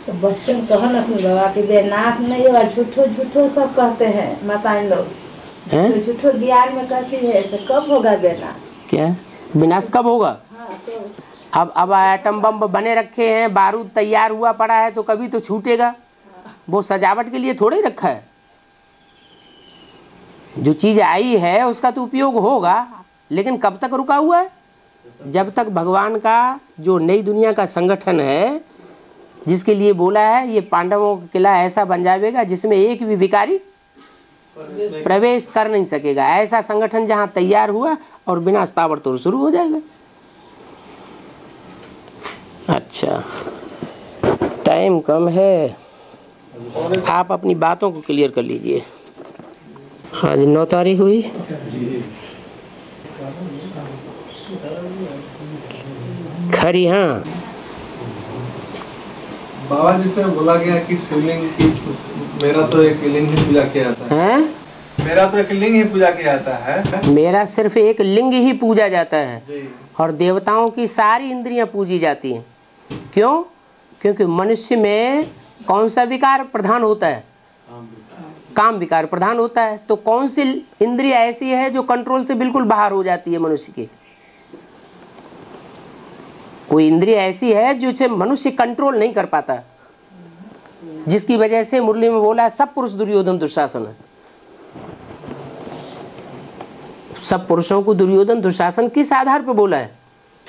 तो बच्चों कहो ना फिर बाबा कि बेनाश नहीं होगा, झूठो झूठो सब कहते हैं माता इन लोग, झूठो झूठो ज्ञान में कहती है, ऐसे कब होगा बेनाश? क्या विनाश कब होगा? हाँ तो अब एटम बम बने रखे हैं, बारूद तैयार हुआ पड़ा है तो कभी तो छूटेगा। वो सजावट के लिए थोड़ा ही रखा है। जो चीज़ आई है उसका तो उपयोग होगा, लेकिन कब तक रुका हुआ है? जब तक भगवान का जो नई दुनिया का संगठन है, जिसके लिए बोला है ये पांडवों का किला ऐसा बन जाएगा जिसमें एक भी विकारी प्रवेश कर नहीं सकेगा, ऐसा संगठन जहां तैयार हुआ और विनाश ताबड़तोड़ शुरू हो जाएगा। अच्छा, टाइम कम है, आप अपनी बातों को क्लियर कर लीजिए। आज 9 तारीख हुई। खरी हाँ बाबा जी से बोला गया कि शिवलिंग की, मेरा तो एक लिंग ही पूजा किया जाता है। मेरा तो एक लिंग ही पूजा किया जाता है। मेरा सिर्फ एक लिंग ही पूजा जाता है जी। और देवताओं की सारी इंद्रियां पूजी जाती हैं। क्यों? क्योंकि मनुष्य में कौन सा विकार प्रधान होता है? काम विकार प्रधान होता है। तो कौन सी इंद्रिय ऐसी है जो कंट्रोल से बिल्कुल बाहर हो जाती है मनुष्य की? कोई इंद्रिय ऐसी है जिसे मनुष्य कंट्रोल नहीं कर पाता, जिसकी वजह से मुरली में बोला है सब पुरुष दुर्योधन दुशासन है। सब पुरुषों को दुर्योधन दुशासन किस आधार पर बोला है?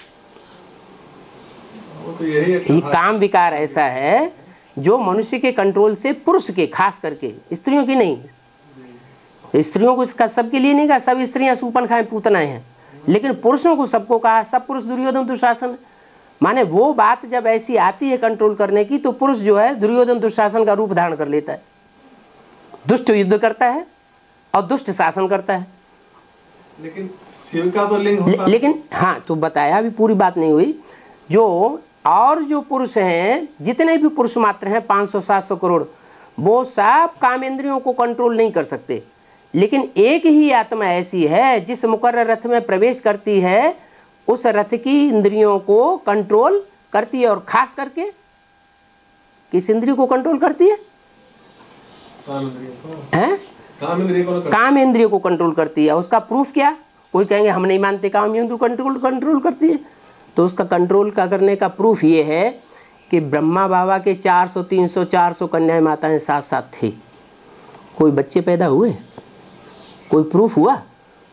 तो यही ये काम विकार ऐसा है जो मनुष्य के कंट्रोल से, पुरुष के खास करके, स्त्रियों की नहीं। स्त्रियों को इसका सबके लिए नहीं कहा, सब स्त्रियां सूपन खाएं पूतनाएं हैं, लेकिन पुरुषों को सबको कहा सब पुरुष दुर्योधन दुशासन। माने वो बात जब ऐसी आती है कंट्रोल करने की, तो पुरुष जो है दुर्योधन दुशासन का रूप धारण कर लेता है। दुष्ट युद्ध करता है और दुष्ट शासन करता है। लेकिन शिव का तो लिंग होता है। लेकिन हाँ, तो बताया, अभी पूरी बात नहीं हुई। जो पुरुष हैं, जितने भी पुरुष मात्र हैं 500-700 करोड़, वो सब कामेंद्रियों को कंट्रोल नहीं कर सकते। लेकिन एक ही आत्मा ऐसी है जिस मुकर्रर रथ में प्रवेश करती है, उस रथ की इंद्रियों को कंट्रोल करती है। और खास करके किस इंद्रियों को कंट्रोल करती है? काम इंद्रियों को कंट्रोल करती है। उसका प्रूफ क्या? कोई कहेंगे हम नहीं मानते काम इंद्रियों को कंट्रोल करती है, तो उसका कंट्रोल का करने का प्रूफ ये है कि ब्रह्मा बाबा के 400, 300, 400 कन्याएं माताएं साथ साथ थी। कोई बच्चे पैदा हुए? कोई प्रूफ हुआ?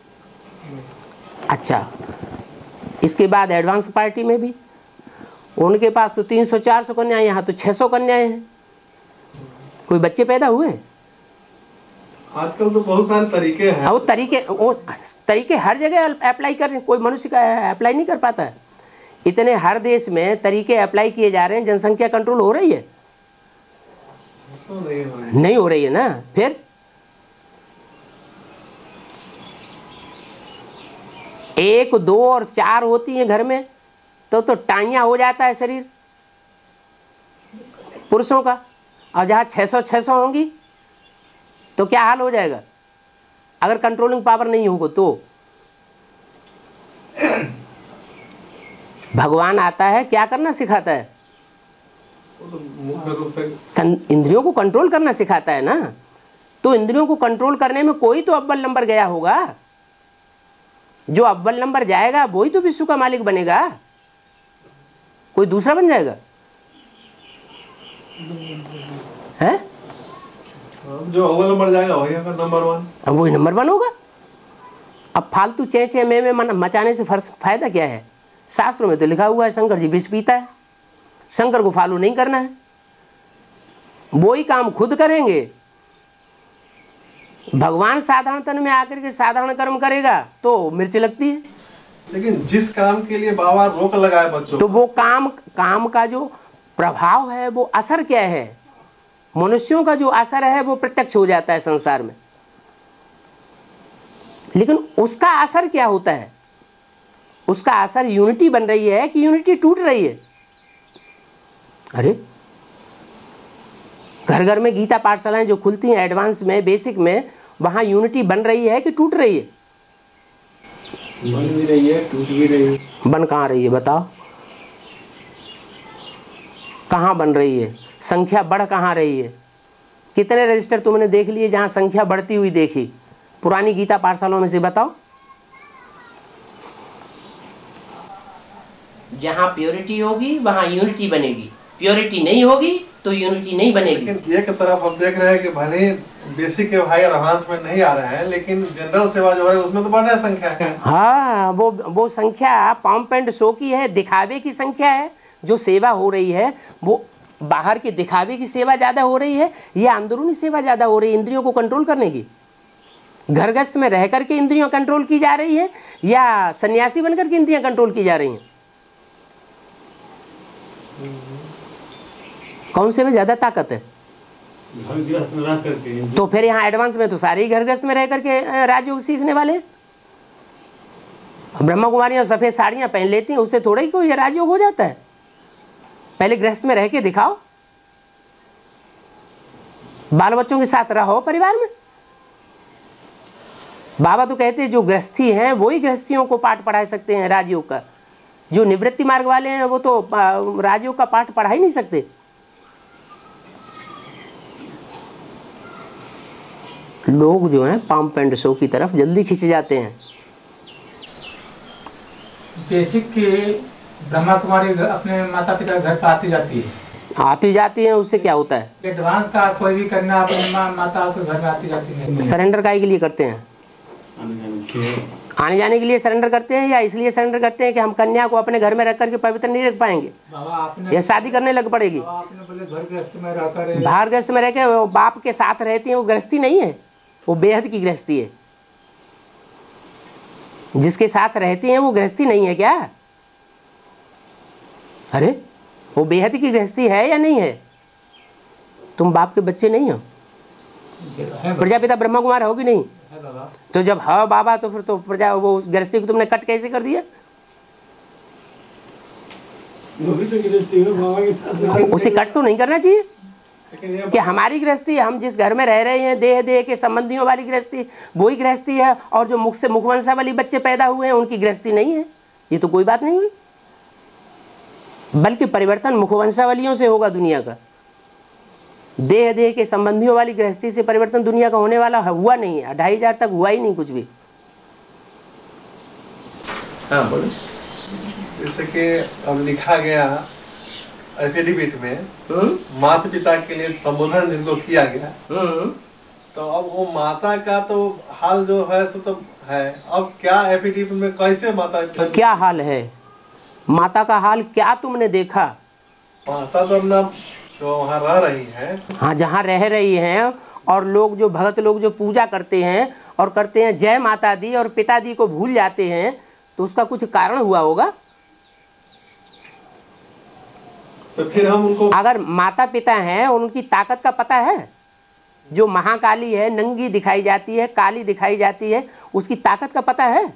अच्छा, इसके बाद एडवांस पार्टी में भी उनके पास तो 300-400 कन्याएं, यहाँ तो 600 कन्याएं हैं। कोई बच्चे पैदा हुए? आजकल तो बहुत सारे तरीके हैं। वो तरीके हर जगह अप्लाई कर रहे हैं, कोई मनुष्य का अप्लाई नहीं कर पाता है। इतने हर देश में तरीके अप्लाई किए जा रहे हैं, जनसंख्या कंट्रोल हो रही है? तो नहीं हो रही है ना। फिर 1, 2 और 4 होती हैं घर में तो टाइयां हो जाता है शरीर पुरुषों का। और जहाँ 600 होंगी तो क्या हाल हो जाएगा अगर कंट्रोलिंग पावर नहीं होगा? तो भगवान आता है, क्या करना सिखाता है? इंद्रियों को कंट्रोल करना सिखाता है ना। तो इंद्रियों को कंट्रोल करने में कोई तो अव्वल नंबर गया होगा। जो अव्वल नंबर जाएगा वही तो विश्व का मालिक बनेगा, कोई दूसरा बन जाएगा? है? जो अव्वल नंबर जाएगा वही नंबर 1। अब वही नंबर 1 होगा। अब फालतू चे में मचाने से फायदा क्या है? शास्त्रों में तो लिखा हुआ है शंकर जी विष पीता है, शंकर को फॉलो नहीं करना है। वही काम खुद करेंगे। भगवान साधारण तन में आकर के साधारण कर्म करेगा तो मिर्च लगती है। लेकिन जिस काम के लिए बाबा रोक लगाए बच्चों, तो वो काम का जो प्रभाव है, वो असर क्या है? मनुष्यों का जो असर है वो प्रत्यक्ष हो जाता है संसार में। लेकिन उसका असर क्या होता है? उसका असर यूनिटी बन रही है कि यूनिटी टूट रही है? अरे घर घर में गीता पाठशालाएं जो खुलती हैं एडवांस में, बेसिक में, वहां यूनिटी बन रही है कि टूट रही है? बन भी रही है, टूट भी रही है। बन कहाँ रही है बताओ? कहाँ बन रही है? संख्या बढ़ कहाँ रही है? कितने रजिस्टर तुमने देख लिए जहाँ संख्या बढ़ती हुई देखी? पुरानी गीता पाठशालाओं में से बताओ। जहाँ प्योरिटी होगी वहाँ यूनिटी बनेगी, प्योरिटी नहीं होगी तो यूनिटी नहीं बनेगी। लेकिन एक तरफ हम देख रहे हैं कि भले बेसिक के भाई एडवांस में नहीं आ रहे हैं, लेकिन जनरल सेवा जो है उसमें तो बढ़ रहा है संख्या। हाँ, वो संख्या पंप एंड शो की है, दिखावे की संख्या है। जो सेवा हो रही है वो बाहर के दिखावे की सेवा ज़्यादा हो रही है या अंदरूनी सेवा ज़्यादा हो रही है इंद्रियों को कंट्रोल करने की? घर गृहस्थ में रह करके इंद्रियां कंट्रोल की जा रही है या सन्यासी बनकर के इंद्रियां कंट्रोल की जा रही हैं? कौन से में ज़्यादा ताकत है? तो फिर यहाँ एडवांस में तो सारे ही घर गृहस्थ में रह करके राजयोग सीखने वाले। ब्रह्मा कुमारियाँ सफ़ेद साड़ियाँ पहन लेती हैं, उससे थोड़ा ही कोई राजयोग हो जाता है? पहले गृहस्थ में रह के दिखाओ, बाल बच्चों के साथ रहो परिवार में। बाबा तो कहते हैं जो गृहस्थी हैं वही गृहस्थियों को पाठ पढ़ा सकते हैं राजयोग का। जो निवृत्ति मार्ग वाले हैं वो तो राजयोग का पाठ पढ़ा ही नहीं सकते। लोग जो हैं पंप एंड शो की तरफ जल्दी खिंच जाते हैं। बेसिक के ब्रह्मा कुमारी अपने माता पिता घर पर आती जाती है, उससे क्या होता है? एडवांस का कोई भी करना अपने माता के घर में आती जाती है। सरेंडर काहे के लिए करते हैं? आने जाने के लिए सरेंडर करते हैं या इसलिए सरेंडर करते हैं कि हम कन्या को अपने घर में रख करके पवित्र नहीं रख पाएंगे या शादी करने लग पड़ेगी? बाहर गृहस्थ में रह के वो बाप के साथ रहती है, वो गृहस्थी नहीं है, वो बेहद की गृहस्थी है। जिसके साथ रहती हैं वो गृहस्थी नहीं है क्या? अरे वो बेहद की गृहस्थी है या नहीं है? तुम बाप के बच्चे नहीं हो? प्रजापिता ब्रह्मा कुमार होगी नहीं? तो जब हाँ बाबा तो फिर तो प्रजा वो गृहस्थी को तुमने कट कैसे कर दिया? उसे कट तो नहीं करना चाहिए कि हमारी गृहस्थी, हम जिस घर में रह रहे हैं देह देह के संबंधियों वाली गृहस्थी वही गृहस्थी है, और जो मुख से मुखवंशावली बच्चे पैदा हुए हैं उनकी गृहस्थी नहीं है। ये तो कोई बात नहीं हुई, बल्कि परिवर्तन मुखवंशावलियों से होगा दुनिया का। देह देह के संबंधियों वाली गृहस्थी से परिवर्तन दुनिया का होने वाला हुआ नहीं है। 2500 तक हुआ ही नहीं कुछ भी। हाँ बोलो। जैसे कि अब लिखा गया एफिडेविट में माता पिता के लिए संबोधन जिनको किया गया, तो अब वो माता का तो हाल जो है सो तो है। अब क्या एफिडेविट में कैसे माता क्या हाल है? माता का हाल क्या तुमने देखा? माता तो अपना जो वहाँ रह रही है, हाँ जहाँ रह रही हैं, और लोग जो भगत लोग जो पूजा करते हैं और करते हैं जय माता दी और पिता दी को भूल जाते हैं, तो उसका कुछ कारण हुआ होगा। तो फिर हम उनको अगर माता पिता हैं और उनकी ताकत का पता है, जो महाकाली है नंगी दिखाई जाती है, काली दिखाई जाती है, उसकी ताकत का पता है।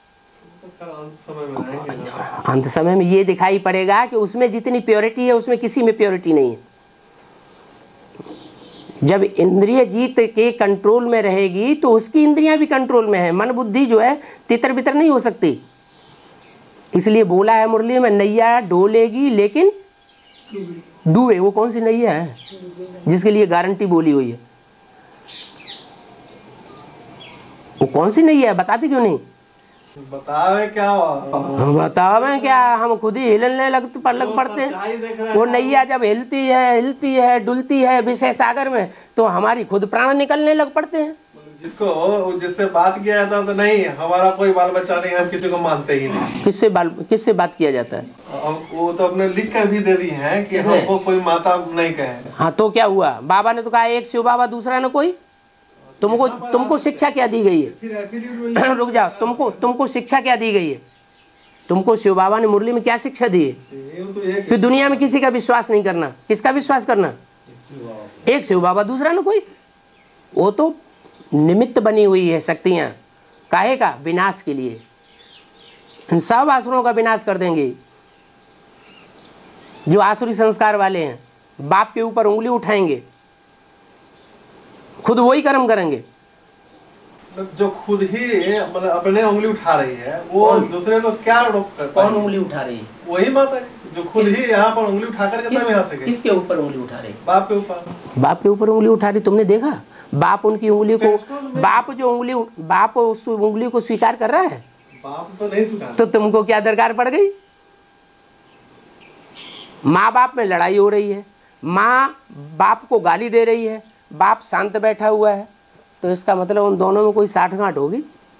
अंत समय में ये दिखाई पड़ेगा कि उसमें जितनी प्योरिटी है उसमें किसी में प्योरिटी नहीं है। जब इंद्रिय जीत के कंट्रोल में रहेगी तो उसकी इंद्रियां भी कंट्रोल में है। मन बुद्धि जो है तितर बितर नहीं हो सकती। इसलिए बोला है मुरली में, नैया डोलेगी लेकिन डूबे। वो कौन सी नैया है जिसके लिए गारंटी बोली हुई है? वो कौन सी नैया है? बताते क्यों नहीं? बतावे क्या? बतावे क्या? हम खुद ही हिलने लग पड़ते हैं। वो नैया जब हिलती है डुलती है विषय सागर में, तो हमारी खुद प्राण निकलने लग पड़ते हैं। जिससे बात किया जाता तो नहीं, हमारा कोई बाल बच्चा नहीं, हम किसी को मानते ही नहीं। किससे बात किया जाता है? वो तो अपने लिख कर भी दे दी है कि हमको कोई माता नहीं कहे। हाँ तो क्या हुआ? बाबा ने तो कहा एक शिव बाबा दूसरा न कोई। तुमको शिक्षा क्या दी गई है? रुक जाओ, तुमको शिक्षा क्या दी गई है? तुमको शिव बाबा ने मुरली में क्या शिक्षा दी है? कि दुनिया में किसी का विश्वास नहीं करना। किसका विश्वास करना? एक शिव बाबा दूसरा न कोई। वो तो निमित्त बनी हुई है शक्तियां। काहे का? विनाश के लिए। इन सब आसुरों का विनाश कर देंगे। जो आसुरी संस्कार वाले हैं बाप के ऊपर उंगली उठाएंगे, खुद वही कर्म करेंगे। जो खुद ही मतलब अपने उंगली उठा रही है वो दूसरे को क्या आरोप करता है? कौन उंगली उठा रही है? वही माता जो खुद ही यहाँ पर उंगली उठा करके तब यहाँ से गई। किसके ऊपर उंगली उठा रही? बाप के ऊपर। बाप के ऊपर उंगली उठा रही, तुमने देखा? बाप उनकी उंगली को, बाप उस उंगली को स्वीकार कर रहा है? बाप तो नहीं स्वीकार। तो तुमको क्या दरकार पड़ गई? माँ बाप में लड़ाई हो रही है, माँ बाप को गाली दे रही है, बाप शांत बैठा हुआ है, तो इसका मतलब उन दोनों में कोई साठगांठ होगी।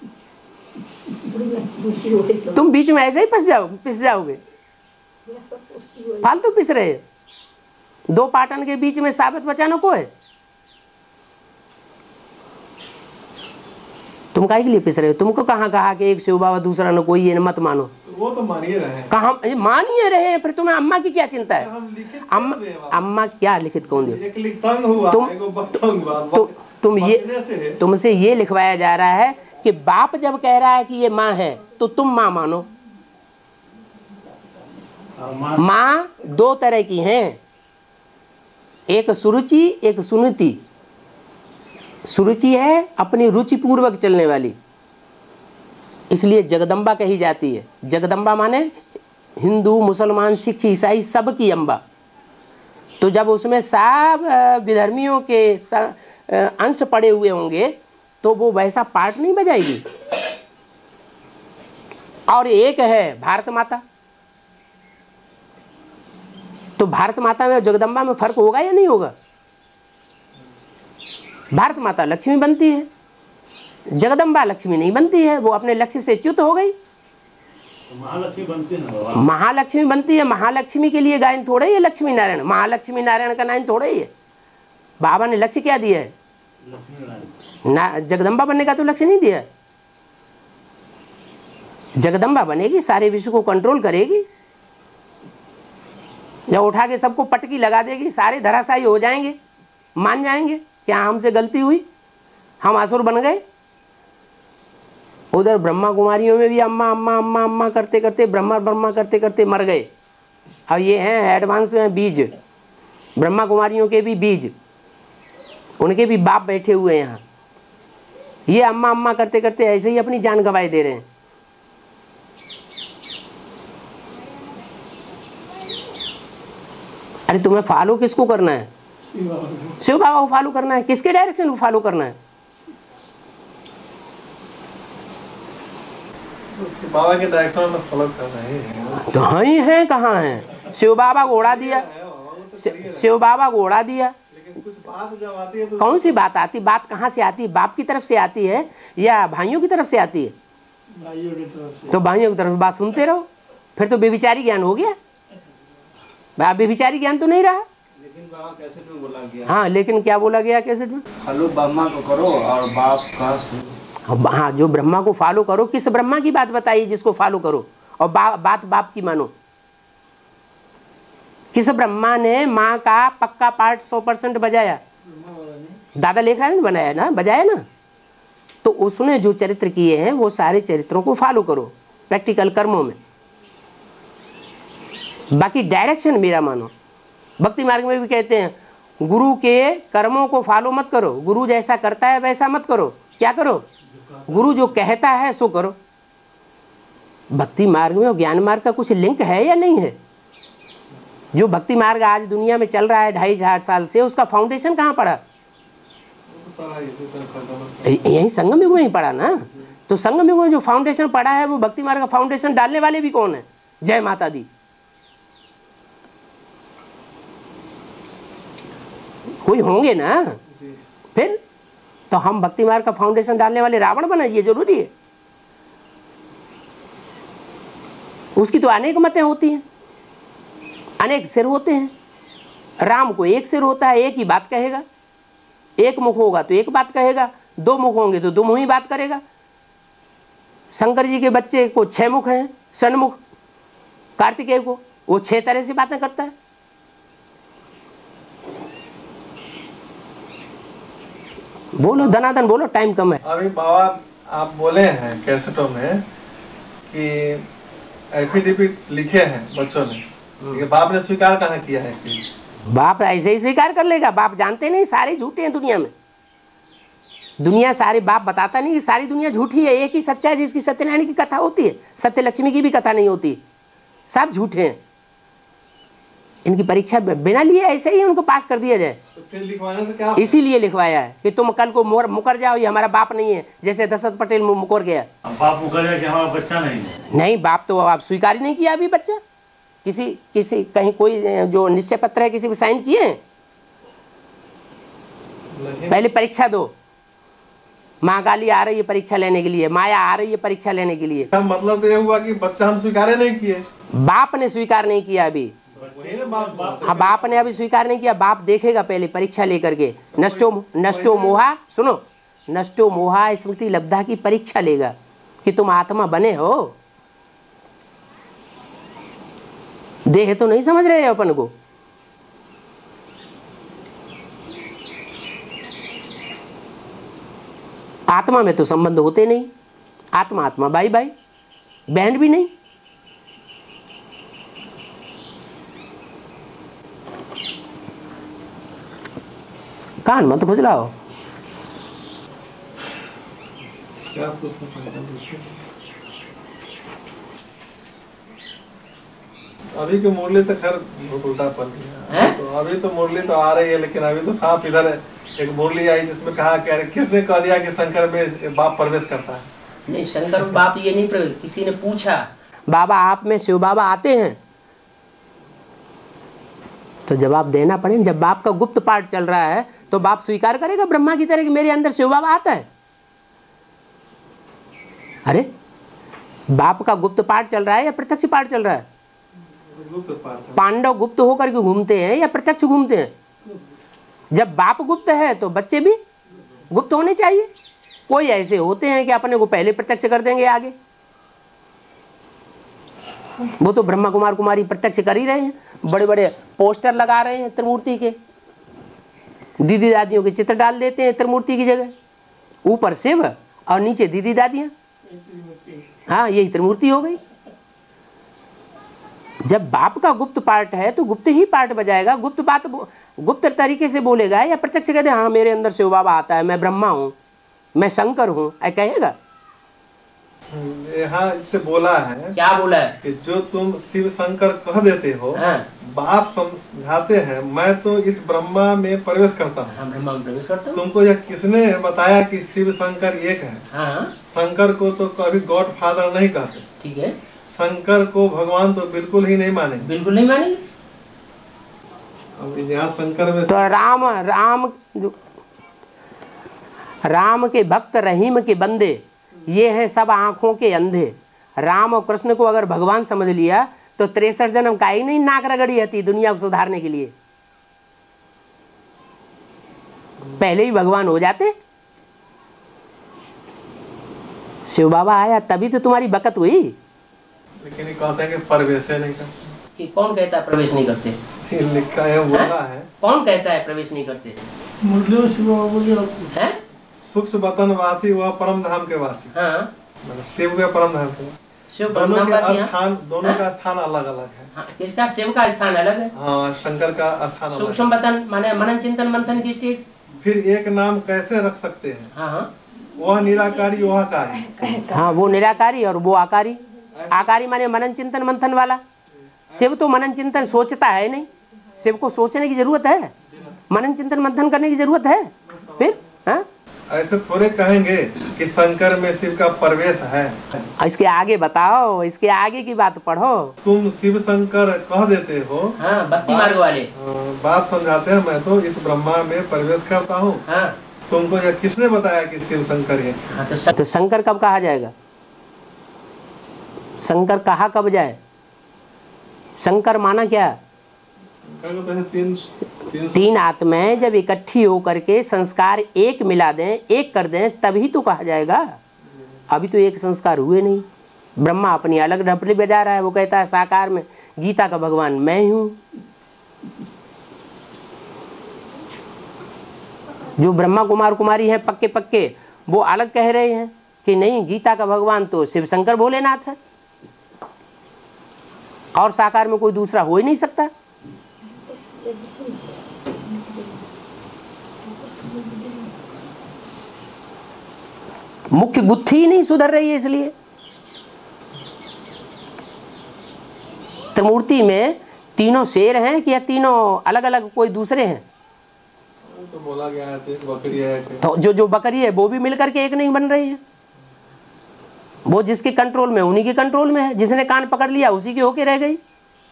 तुम बीच में ऐसे ही पिस जाओगे। फालतू पिस रहे। दो पाटन के बीच में साबित बचाना को है। तुम काहे के लिए पिस रहे हो? तुमको कहाँ कहा कि एक शिव बाबा दूसरा न कोई है, मत मानो। वो तो मानिए रहे। कहाँ मानिए रहे? फिर तुम्हें अम्मा की क्या चिंता है? अम्मा क्या लिखित कौन दे? तुमसे ये लिखवाया जा रहा है कि बाप जब कह रहा है कि ये माँ है तो तुम माँ मानो। माँ दो तरह की हैं, एक सुरुचि एक सुनीति। सुरुचि है अपनी रुचि पूर्वक चलने वाली, इसलिए जगदम्बा कही जाती है। जगदम्बा माने हिंदू मुसलमान सिख ईसाई सब की अम्बा। तो जब उसमें सब विधर्मियों के अंश पड़े हुए होंगे तो वो वैसा पार्ट नहीं बजाएगी। और एक है भारत माता। तो भारत माता में और जगदम्बा में फर्क होगा या नहीं होगा? भारत माता लक्ष्मी बनती है, जगदम्बा लक्ष्मी नहीं बनती है, वो अपने लक्ष्य से च्युत हो गई। महालक्ष्मी बनती है। महालक्ष्मी बनती है। महालक्ष्मी के लिए गायन थोड़े ही है लक्ष्मी नारायण। महालक्ष्मी नारायण का नायन थोड़े ही है। बाबा ने लक्ष्य क्या दिया है? ना, जगदम्बा बनने का तो लक्ष्य नहीं दिया। जगदम्बा बनेगी, सारे विश्व को कंट्रोल करेगी, या उठा के सबको पटकी लगा देगी, सारे धराशायी हो जाएंगे, मान जाएंगे क्या हमसे गलती हुई, हम असुर बन गए। उधर ब्रह्मा कुमारियों में भी अम्मा अम्मा अम्मा अम्मा करते करते ब्रह्मा ब्रह्मा करते करते मर गए। अब ये हैं एडवांस में बीज, ब्रह्मा कुमारियों के भी बीज, उनके भी बाप बैठे हुए हैं यहाँ। ये अम्मा अम्मा करते करते ऐसे ही अपनी जान गंवाए दे रहे हैं। अरे तुम्हें फॉलो किसको करना है? शिव बाबा को फॉलो करना है। किसके डायरेक्शन को फॉलो करना है? बाबा के डायरेक्शन में फॉलो कर रहे हैं। तो ही हैं, कहाँ हैं? शिव बाबा को उड़ा दिया, शिव बाबा को उड़ा दिया। लेकिन कुछ बात जब आती है तो कौन सी बात आती? बात कहाँ से आती? बाप की तरफ से आती है या भाइयों की तरफ से आती है? भाइयों की तरफ से। तो भाइयों की तरफ बात सुनते रहो, फिर तो बेविचारी ज्ञान हो गया। बेविचारी ज्ञान तो नहीं रहा। लेकिन बाबा कैसेट में बोला गया। हाँ, लेकिन क्या बोला गया कैसेट में? फॉलो ब्रह्मा को करो और बाप का सुनो। हाँ, जो ब्रह्मा को फॉलो करो। किस ब्रह्मा की बात बताइए जिसको फॉलो करो और बात बाप की मानो? किस ब्रह्मा ने माँ का पक्का पार्ट 100% बजाया? दादा लेख रहा है ना, बनाया ना, बजाया ना। तो उसने जो चरित्र किए हैं वो सारे चरित्रों को फॉलो करो प्रैक्टिकल कर्मों में। बाकी डायरेक्शन मेरा मानो। भक्ति मार्ग में भी कहते हैं गुरु के कर्मों को फॉलो मत करो, गुरु जैसा करता है वैसा मत करो। क्या करो? गुरु जो कहता है सो करो। भक्ति मार्ग में और ज्ञान मार्ग का कुछ लिंक है या नहीं है? जो भक्ति मार्ग आज दुनिया में चल रहा है 2500 साल से, उसका फाउंडेशन कहाँ पड़ा? यही संगम युग में ही पड़ा ना। तो संगम युग में जो फाउंडेशन पड़ा है वो भक्ति मार्ग का फाउंडेशन डालने वाले भी कौन है? जय माता दी। कोई होंगे ना। फिर तो हम भक्ति मार्ग का फाउंडेशन डालने वाले रावण बना, ये जरूरी है? उसकी तो अनेक मतें होती हैं, अनेक सिर होते हैं। राम को एक सिर होता है, एक ही बात कहेगा। एक मुख होगा तो एक बात कहेगा, दो मुख होंगे तो दो मुँह ही बात करेगा। शंकर जी के बच्चे को 6 मुख हैं, षण्मुख। कार्तिकेय को वो 6 तरह से बातें करता है। बोलो धनाधन बोलो, टाइम कम है। अभी बाबा आप बोले हैं कैसेटों में कि एफिडेविट लिखे हैं बच्चों ने, लेकिन बाप ने स्वीकार कहाँ किया है कि बाप ऐसे ही स्वीकार कर लेगा? बाप जानते नहीं, सारे झूठे हैं दुनिया में। दुनिया सारे बाप बताता नहीं कि सारी दुनिया झूठी है, एक ही सच्चा है जिसकी सत्यनारायण की कथा होती है, सत्य लक्ष्मी की भी कथा नहीं होती, सब झूठे हैं। इनकी परीक्षा बिना लिए ऐसे ही उनको पास कर दिया जाए, तो फिर लिखवाने से क्या? इसीलिए लिखवाया है कि तुम कल को मुकर जाओ, ये हमारा बाप नहीं है, जैसे दशरथ पटेल मुकर गया। बाप मुकर गया कि हमारा बच्चा नहीं है। नहीं, बाप तो आप स्वीकार ही नहीं किया अभी बच्चा। किसी कहीं कोई जो निश्चय पत्र है किसी पे साइन किए हैं? पहले परीक्षा दो। माँ काली आ रही है परीक्षा लेने के लिए, माया आ रही है परीक्षा लेने के लिए। मतलब तो ये हुआ कि बच्चा हम स्वीकार नहीं किए, बाप ने स्वीकार नहीं किया अभी। हाँ, बाप ने अभी स्वीकार नहीं किया, बाप देखेगा पहले परीक्षा लेकर के। नष्टो मोहा, सुनो, नष्टो मोहा स्मृति लब्धा की परीक्षा लेगा कि तुम आत्मा बने हो। देह तो नहीं समझ रहे अपन को। आत्मा में तो संबंध होते नहीं, आत्मा आत्मा भाई भाई, बहन भी नहीं। कान मत खुजलाओ। क्या पूछना चाहते हैं? अभी की मुरली तो खैर बहुत उल्टा पड़ गया, तो अभी तो मुरली तो आ रही है, लेकिन अभी तो साफ इधर एक मुरली आई जिसमें कहा कि अरे किसने कह दिया कि शंकर में बाप प्रवेश करता है? नहीं, शंकर बाप ये नहीं प्रवेश, किसी ने पूछा बाबा आप में शिव बाबा आते हैं, तो जवाब देना पड़े। जब बाप का गुप्त पाठ चल रहा है तो बाप स्वीकार करेगा ब्रह्मा की तरह कि मेरे अंदर शिव बाबा आता है। अरे बाप का गुप्त पाठ चल रहा है या प्रत्यक्ष पाठ चल रहा है? पांडव गुप्त होकर के घूमते हैं या प्रत्यक्ष घूमते हैं? जब बाप गुप्त है तो बच्चे भी गुप्त होने चाहिए। कोई ऐसे होते हैं कि अपने को पहले प्रत्यक्ष कर देंगे आगे, वो तो ब्रह्मा कुमार कुमारी प्रत्यक्ष कर ही रहे हैं, बड़े बड़े पोस्टर लगा रहे हैं त्रिमूर्ति के, दीदी दादियों के चित्र डाल देते हैं त्रिमूर्ति की जगह, ऊपर शिव और नीचे दीदी दादियां। हाँ, यही त्रिमूर्ति हो गई। जब बाप का गुप्त पाठ है तो गुप्त ही पाठ बजाएगा, गुप्त बात गुप्त तरीके से बोलेगा या प्रत्यक्ष कहते हाँ मेरे अंदर शिव बाबा आता है, मैं ब्रह्मा हूँ, मैं शंकर हूँ, ऐ कहेगा? यहाँ इससे बोला है, क्या बोला है? कि जो तुम शिव शंकर कह देते हो, हाँ। बाप समझाते हैं मैं तो इस ब्रह्मा में प्रवेश करता हूँ। हाँ, ब्रह्मा में प्रवेश करता हूँ। तुमको यह किसने बताया कि शिव शंकर एक है? हाँ। शंकर को तो कभी गॉड फादर नहीं कहते। ठीक है। शंकर को भगवान तो बिल्कुल ही नहीं माने, बिल्कुल नहीं मानेंगे। अब यहाँ शंकर में तो राम के भक्त रहीम के बंदे, ये हैं सब आंखों के अंधे। राम और कृष्ण को अगर भगवान समझ लिया तो 63 जन्म का ही नहीं नाक रगड़ी आती दुनिया को सुधारने के लिए, पहले ही भगवान हो जाते। शिव बाबा आया तभी तो तुम्हारी बकत हुई। लेकिन ये कहते हैं कि प्रवेश नहीं करते। कि कौन कहता है प्रवेश नहीं करते? लिखा है, बोला है। कौन कहता है प्रवेश नहीं करते? हैं? सूक्ष्म वतन वासी वह परम धाम के वासी। हाँ। शिव के परम धाम के, शिव परम धाम वासी। स्थान दोनों का स्थान अलग अलग है। हाँ, किसका? शिव का स्थान अलग है। हाँ, शंकर का स्थान अलग है। सूक्ष्म वतन माने मनन चिंतन मंथन की स्टेज। फिर एक नाम कैसे रख सकते हैं? हाँ, वह निराकारी वह आकारी। हाँ, वो निराकारी और वो आकारी। आकारी माने मनन चिंतन मंथन वाला। शिव तो मनन चिंतन सोचता है नहीं, शिव को सोचने की जरूरत है, मनन चिंतन मंथन करने की जरूरत है। फिर हाँ? ऐसे थोड़े कहेंगे कि शंकर में शिव का प्रवेश है। इसके आगे बताओ, इसके आगे की बात पढ़ो। तुम शिव शंकर कह देते हो। हाँ, भक्ति मार्ग वाले। बाप समझाते हैं मैं तो इस ब्रह्मा में प्रवेश करता हूँ। हाँ। तुमको यह किसने बताया कि शिव शंकर है? हाँ, तो शंकर कब कहा जाएगा? शंकर कहा कब जाए? शंकर माना क्या? तीन आत्माएं जब इकट्ठी होकर के संस्कार एक मिला दें, एक कर दें, तभी तो कहा जाएगा। अभी तो एक संस्कार हुए नहीं। ब्रह्मा अपनी अलग ढपली बजा रहा है, वो कहता है साकार में गीता का भगवान मैं हूं। जो ब्रह्मा कुमार कुमारी हैं पक्के पक्के, वो अलग कह रहे हैं कि नहीं, गीता का भगवान तो शिव शंकर भोलेनाथ है और साकार में कोई दूसरा हो ही नहीं सकता। मुख्य गुत्थी ही नहीं सुधर रही है। इसलिए त्रिमूर्ति में तीनों शेर हैं कि या तीनों अलग अलग कोई दूसरे हैं? तो बोला गया है बकरी है, तो जो बकरी है वो भी मिलकर के एक नहीं बन रही है। वो जिसके कंट्रोल में उन्हीं के कंट्रोल में है, जिसने कान पकड़ लिया उसी के होके रह गई।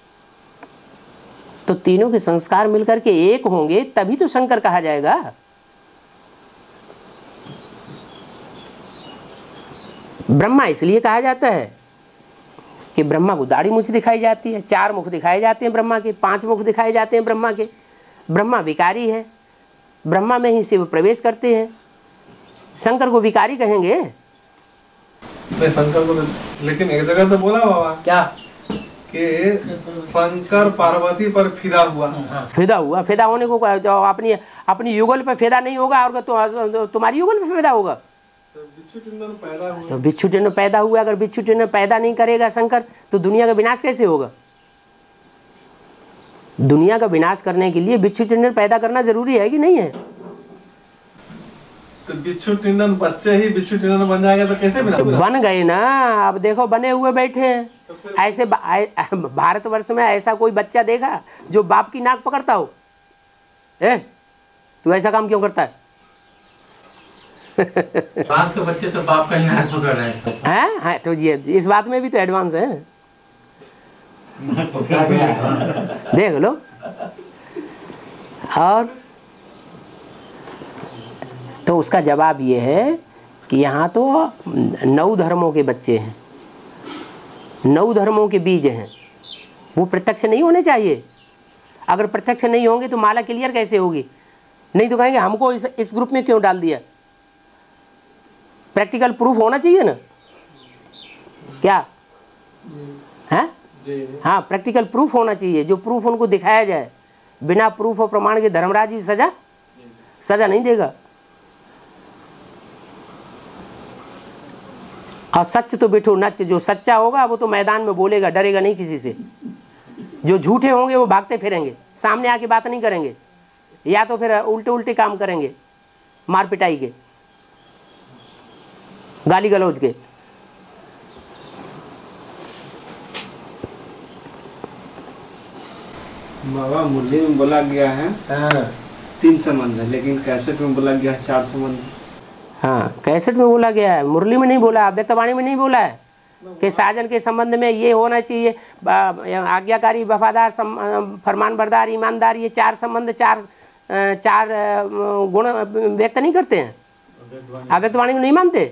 तो तीनों के संस्कार मिलकर के एक होंगे तभी तो शंकर कहा जाएगा। ब्रह्मा इसलिए कहा जाता है कि ब्रह्मा को दाढ़ी मूंछ दिखाई जाती है, 4 मुख दिखाए जाते हैं ब्रह्मा के, 5 मुख दिखाए जाते हैं ब्रह्मा के। ब्रह्मा विकारी है, ब्रह्मा में ही शिव प्रवेश करते हैं। शंकर को विकारी कहेंगे? नहीं, शंकर को लेकिन एक जगह तो बोला बाबा क्या कि शंकर पार्वती पर फिदा हुआ। फिदा हुआ? फिदा होने को अपनी युगल पे फिदा नहीं होगा और तो तुम्हारी युगल पे फिदा होगा? तो बिच्छू टिंडन पैदा हुआ। तो बिच्छू टिंडन पैदा हुआ। अगर बिच्छू टिंडन पैदा नहीं करेगा शंकर तो दुनिया का विनाश कैसे होगा? दुनिया का विनाश करने के लिए बिच्छू टिंडन पैदा करना जरूरी है कि नहीं है? तो बिच्छू टिंडन बच्चे ही बिच्छू टिंडन बन जाएगा तो कैसे बन गए ना। अब देखो बने हुए बैठे हैं। ऐसे भारतवर्ष में ऐसा कोई बच्चा देखा जो बाप की नाक पकड़ता हो? तू ऐसा काम क्यों करता है? एडवांस के बच्चे तो बाप का ही नाक पकड़ रहे हैं। हाँ, तो ये इस बात में भी तो एडवांस है। देख लो। और तो उसका जवाब ये है कि यहाँ तो 9 धर्मों के बच्चे हैं, 9 धर्मों के बीज हैं। वो प्रत्यक्ष नहीं होने चाहिए। अगर प्रत्यक्ष नहीं होंगे तो माला क्लियर कैसे होगी? नहीं तो कहेंगे हमको इस ग्रुप में क्यों डाल दिया। प्रैक्टिकल प्रूफ होना चाहिए ना, क्या है? हाँ, प्रैक्टिकल प्रूफ होना चाहिए। जो प्रूफ उनको दिखाया जाए। बिना प्रूफ और प्रमाण के धर्मराज ही सजा नहीं देगा। और सच तो बिठो नच, जो सच्चा होगा वो तो मैदान में बोलेगा, डरेगा नहीं किसी से। जो झूठे होंगे वो भागते फिरेंगे, सामने आके बात नहीं करेंगे, या तो फिर उल्टे उल्टे काम करेंगे, मार पिटाई के, गाली गलौज के। बाबा मुरली में बोला गया है 3 संबंध है, लेकिन कैसेट में बोला गया है 4 संबंध। हाँ, कैसेट में बोला गया है, मुरली में नहीं बोला, व्यक्तवाणी में नहीं बोला है कि साजन के संबंध में ये होना चाहिए, आज्ञाकारी, वफादार, फरमानबरदार, ईमानदार। ये 4 संबंध, चार गुण व्यक्त नहीं करते हैं। आप व्यक्तवाणी को नहीं मानते?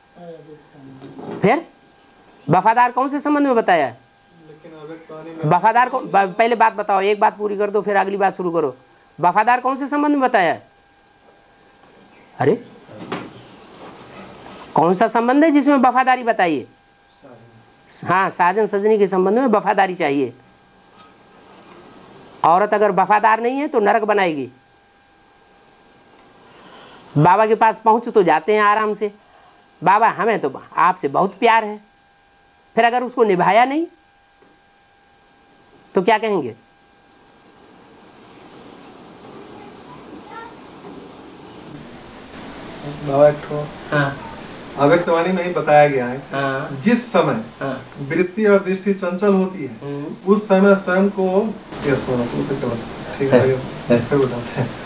फिर वफादार कौन से संबंध में बताया है? वफादार को पहले बात बताओ, एक बात पूरी कर दो फिर अगली बात शुरू करो। वफादार कौन से संबंध में बताया है? अरे कौन सा संबंध है जिसमें वफादारी बताइए? हाँ, साजन सजनी के संबंध में वफादारी चाहिए। औरत अगर वफादार नहीं है तो नरक बनाएगी। बाबा के पास पहुंच तो जाते हैं आराम से, बाबा हमें तो आपसे बहुत प्यार है, फिर अगर उसको निभाया नहीं तो क्या कहेंगे? बाबा एक ठो अव्यक्तवाणी में ही बताया गया है। जिस समय वृत्ति और दृष्टि चंचल होती है उस समय स्वयं को ठीक है, फिर बताते हैं।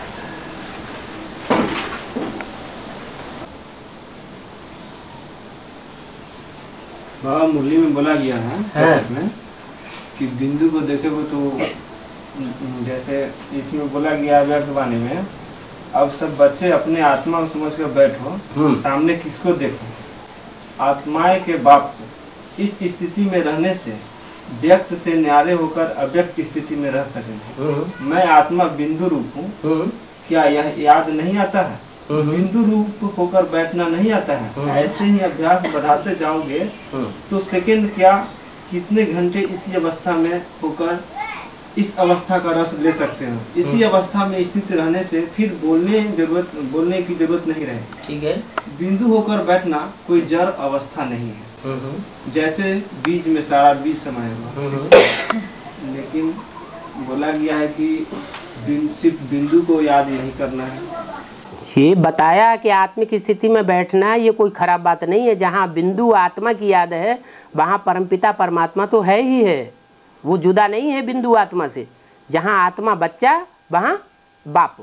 बाबा मुरली में बोला गया है में कि बिंदु को देखे वो तो जैसे इसमें बोला गया है अव्यक्तवाणी में, अब सब बच्चे अपने आत्मा को समझ कर बैठो, सामने किसको देखो? आत्माएं के बाप को। इस स्थिति में रहने से व्यक्त से न्यारे होकर अव्यक्त स्थिति में रह सकेंगे। मैं आत्मा बिंदु रूप हूँ, क्या यह याद नहीं आता है? बिंदु रूप होकर बैठना नहीं आता है। ऐसे ही अभ्यास बढ़ाते जाओगे तो सेकंड क्या कितने घंटे इसी अवस्था में होकर इस अवस्था का रस ले सकते हो। इसी अवस्था में स्थित रहने से फिर बोलने की जरूरत नहीं रहे। ठीक है। बिंदु होकर बैठना कोई जड़ अवस्था नहीं है। जैसे बीज में सारा बीज समाया हुआ, लेकिन बोला गया है कि सिर्फ बिंदु को याद नहीं करना है। ये बताया कि आत्मिक स्थिति में बैठना ये कोई खराब बात नहीं है। जहाँ बिंदु आत्मा की याद है वहाँ परमपिता परमात्मा तो है ही है, वो जुदा नहीं है बिंदु आत्मा से। जहाँ आत्मा बच्चा वहाँ बाप,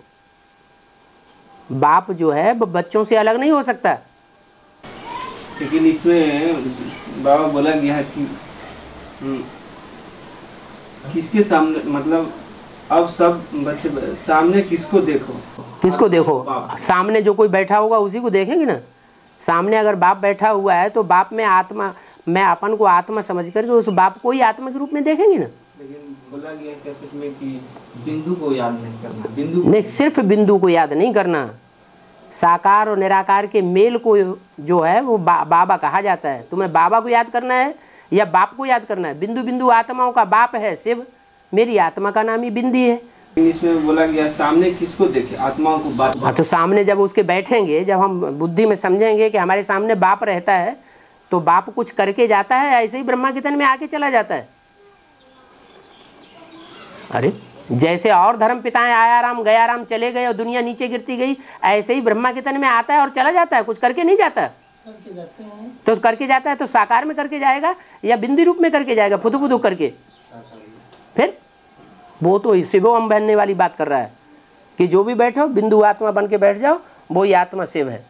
बाप जो है वो बच्चों से अलग नहीं हो सकता। लेकिन इसमें बाबा बोला गया है कि किसके सामने, मतलब अब सब बच्चे सामने किसको देखो, किसको देखो? सामने जो कोई बैठा होगा उसी को देखेंगे ना। सामने अगर बाप बैठा हुआ है तो बाप में आत्मा, मैं अपन को आत्मा समझ करके उस बाप को ही आत्मा के रूप में देखेंगे ना। लेकिन बोला गया कैसेट में कि बिंदु को याद नहीं करना, बिंदु नहीं, सिर्फ बिंदु को याद नहीं करना, साकार और निराकार के मेल को जो है वो बाबा कहा जाता है। तुम्हें बाबा को याद करना है या बाप को याद करना है? बिंदु बिंदु आत्माओं का बाप है शिव, मेरी आत्मा का नाम ही बिंदी है। इसमें बोला गया सामने किसको देखे, आत्माओं को बात। हाँ, तो सामने जब उसके बैठेंगे, जब हम बुद्धि में समझेंगे कि हमारे सामने बाप रहता है तो बाप कुछ करके जाता है, ऐसे ही ब्रह्मा के तन में आके चला जाता है। अरे जैसे और धर्म पिताएं आया राम गया राम चले गए और दुनिया नीचे गिरती गई, ऐसे ही ब्रह्मा के तन में आता है और चला जाता है, कुछ करके नहीं जाता। तो करके जाता है तो साकार में करके जाएगा या बिंदी रूप में करके जाएगा, फुदू फुदू करके? फिर वो तो शिवो हम बनने वाली बात कर रहा है कि जो भी बैठो बिंदु आत्मा बन के बैठ जाओ, वो ही आत्मा शिव है।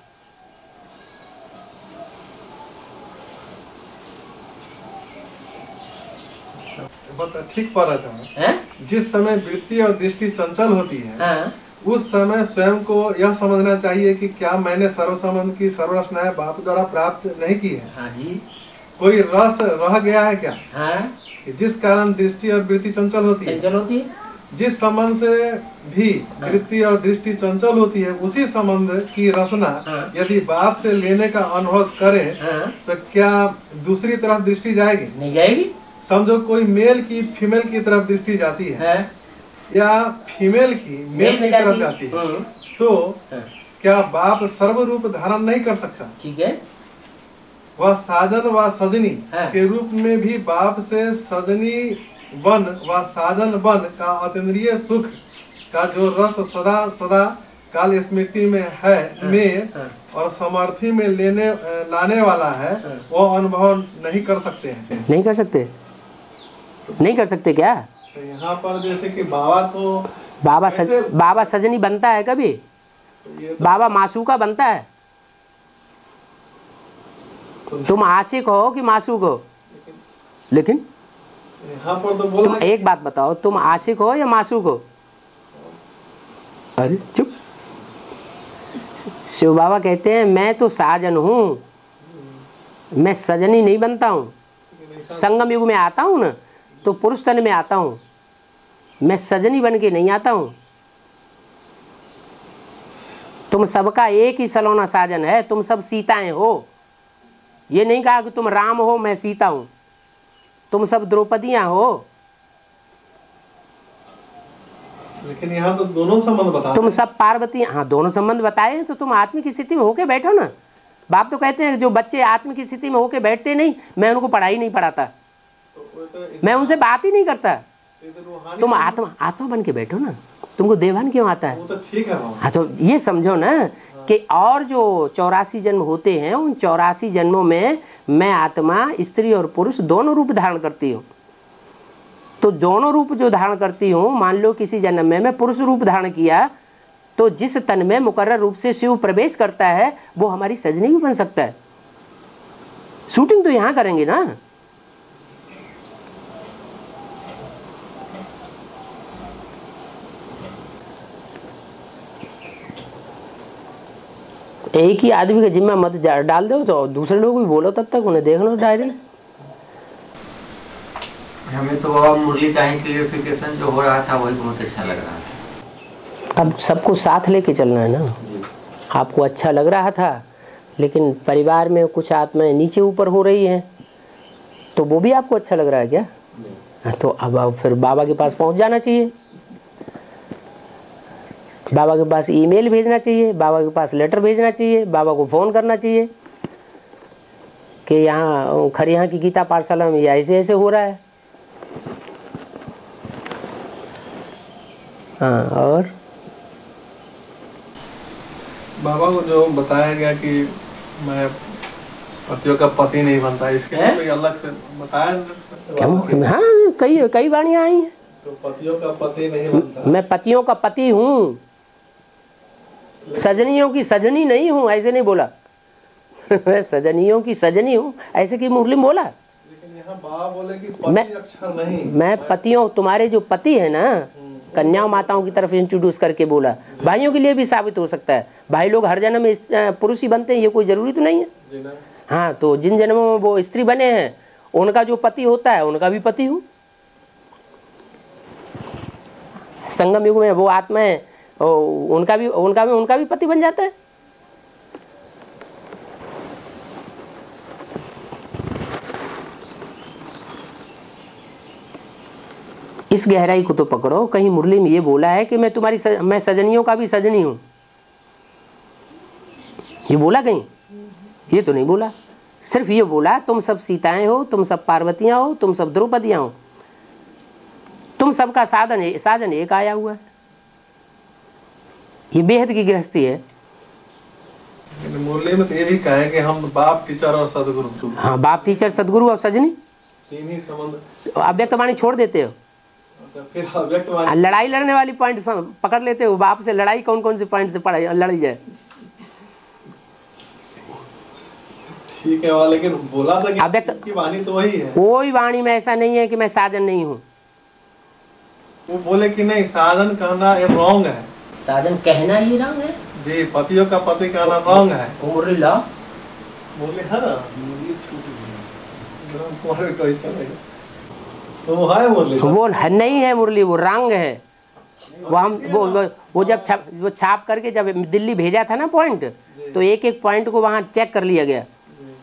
ठीक पढ़ रहा था। जिस समय वृत्ति और दृष्टि चंचल होती है उस समय स्वयं को यह समझना चाहिए कि क्या मैंने सर्वसंबंध की सर्वरचनाएं बाप द्वारा प्राप्त नहीं की है। हाँ जी। कोई रस रह गया है क्या? हाँ। जिस कारण दृष्टि और वृत्ति चंचल होती है। जिस संबंध से भी वृत्ति और दृष्टि चंचल होती है उसी संबंध की रचना यदि बाप से लेने का अनुभव करे तो क्या दूसरी तरफ दृष्टि जाएगी? नहीं जाएगी। समझो कोई मेल की फीमेल की तरफ दृष्टि जाती है या फीमेल की मेल की तरफ जाती है तो क्या बाप सर्वरूप धारण नहीं कर सकता? ठीक है। वह साजन व सजनी के रूप में भी बाप से सजनी बन व साजन बन का अतीन्द्रिय सुख का जो रस सदा सदा काल स्मृति में है में और समर्थी में लाने वाला है वो अनुभव नहीं कर सकते हैं। नहीं कर सकते? नहीं कर सकते क्या? तो यहाँ पर जैसे कि बाबा को बाबा सजनी बनता है कभी? तो बाबा मासूका बनता है? तुम आशिक हो कि मासूक हो? लेकिन यहाँ पर तो बोला एक बात बताओ, तुम आशिक हो या मासूक हो? अरे चुप। शिव बाबा कहते हैं मैं तो साजन हूँ, मैं सजनी नहीं बनता हूँ। संगम युग में आता हूँ ना तो पुरुष तन में आता हूँ, मैं सजनी बन के नहीं आता हूँ। तुम सबका एक ही सलोना साजन है, तुम सब सीताएं हो। ये नहीं कहा कि तुम राम हो मैं सीता हूँ, तुम सब द्रौपदियाँ हो। लेकिन यहाँ तो दोनों संबंध बताए, तुम सब पार्वती। हाँ, दोनों संबंध बताए हैं तो तुम आत्मिक स्थिति में होके बैठो ना। बाप तो कहते हैं जो बच्चे आत्मिक स्थिति में होके बैठते नहीं, मैं उनको पढ़ाई नहीं पढ़ाता, मैं उनसे बात ही नहीं करता। तुम आत्मा बन के बैठो ना, तुमको देवान क्यों आता है? वो तो ठीक है। हाँ, तो ये समझो ना कि और जो 84 जन्म होते हैं उन 84 जन्मों में मैं आत्मा स्त्री और पुरुष दोनों रूप धारण करती हूँ। तो दोनों रूप जो धारण करती हूँ, मान लो किसी जन्म में मैं पुरुष रूप धारण किया तो जिस तन में मुकर्रर रूप से शिव प्रवेश करता है वो हमारी सजनी भी बन सकता है। शूटिंग तो यहाँ करेंगे ना। एक ही आदमी का जिम्मा मत डाल दो तो दूसरे लोग भी बोलो, तब तक उन्हें देख लो डायरी। हमें तो बाबा मुरली का ही क्लियरिफिकेशन जो हो रहा था वही बहुत अच्छा लग रहा था। अब सबको साथ लेके चलना है ना। आपको अच्छा लग रहा था लेकिन परिवार में कुछ आत्माएं नीचे ऊपर हो रही हैं तो वो भी आपको अच्छा लग रहा है क्या? तो अब फिर बाबा के पास पहुंच जाना चाहिए, बाबा के पास ईमेल भेजना चाहिए, बाबा के पास लेटर भेजना चाहिए, बाबा को फ़ोन करना चाहिए कि यहाँ खरिया की गीता पाठशाला में ऐसे ऐसे हो रहा है। हाँ, और बाबा को जो बताया गया कि मैं पतियों का पति नहीं बनता, इसके लिए कोई अलग से बताया? हाँ, कई कई वाणियां आई हैं। तो पतियों का पति नहीं बनता। मैं पतियों का पति हूँ, सजनियों की सजनी नहीं हूँ, ऐसे नहीं बोला। मैं सजनियों की सजनी हूँ, ऐसे की मुरली में बोला। लेकिन यहाँ बाबा बोले कि पति अक्षर नहीं, मैं पतियों, तुम्हारे जो पति है ना, कन्या माताओं की तरफ इंट्रोड्यूस करके बोला। भाइयों के लिए भी साबित हो सकता है, भाई लोग हर जन्म में पुरुष ही बनते हैं, ये कोई जरूरी तो नहीं है। हाँ, तो जिन जन्मों में वो स्त्री बने हैं उनका जो पति होता है उनका भी पति हूँ। संगम युग में वो आत्माएं उनका भी पति बन जाता है। इस गहराई को तो पकड़ो। कहीं मुरली में ये बोला है कि मैं सजनियों का भी सजनी हूं, ये बोला कहीं? ये तो नहीं बोला। सिर्फ ये बोला तुम सब सीताएं हो, तुम सब पार्वतियां हो, तुम सब द्रौपदियां हो, तुम सबका साजन एक आया हुआ है। ये बेहद की गृहस्थी है। मुरली में तो ये भी कहा है कि हम बाप, टीचर और सदगुरु। हाँ, बाप, टीचर, सदगुरु और सजनी, तीन ही संबंध। अव्यक्त वाणी छोड़ देते हो, फिर अव्यक्त वाणी। लड़ाई लड़ने वाली पॉइंट पकड़ लेते हो। बाप से लड़ाई कौन कौन से पॉइंट से लड़ी जाए? ठीक है, लेकिन बोला था कि अव्यक्त की वाणी तो वही है। कोई वाणी में ऐसा नहीं है कि मैं साजन नहीं हूँ। वो बोले कि नहीं, साजन कहना ये रॉन्ग है। साजन कहना ही रॉन्ग है जी, पतियों का पति कहना रॉन्ग है। मुरली ला मुरली है ना, तुम्हारे कोई चलेगा तो वो है मुरली। वो नहीं है मुरली, वो रंग है। वो हम वो जब छाप करके जब दिल्ली भेजा था ना पॉइंट, तो एक एक पॉइंट को वहाँ चेक कर लिया गया।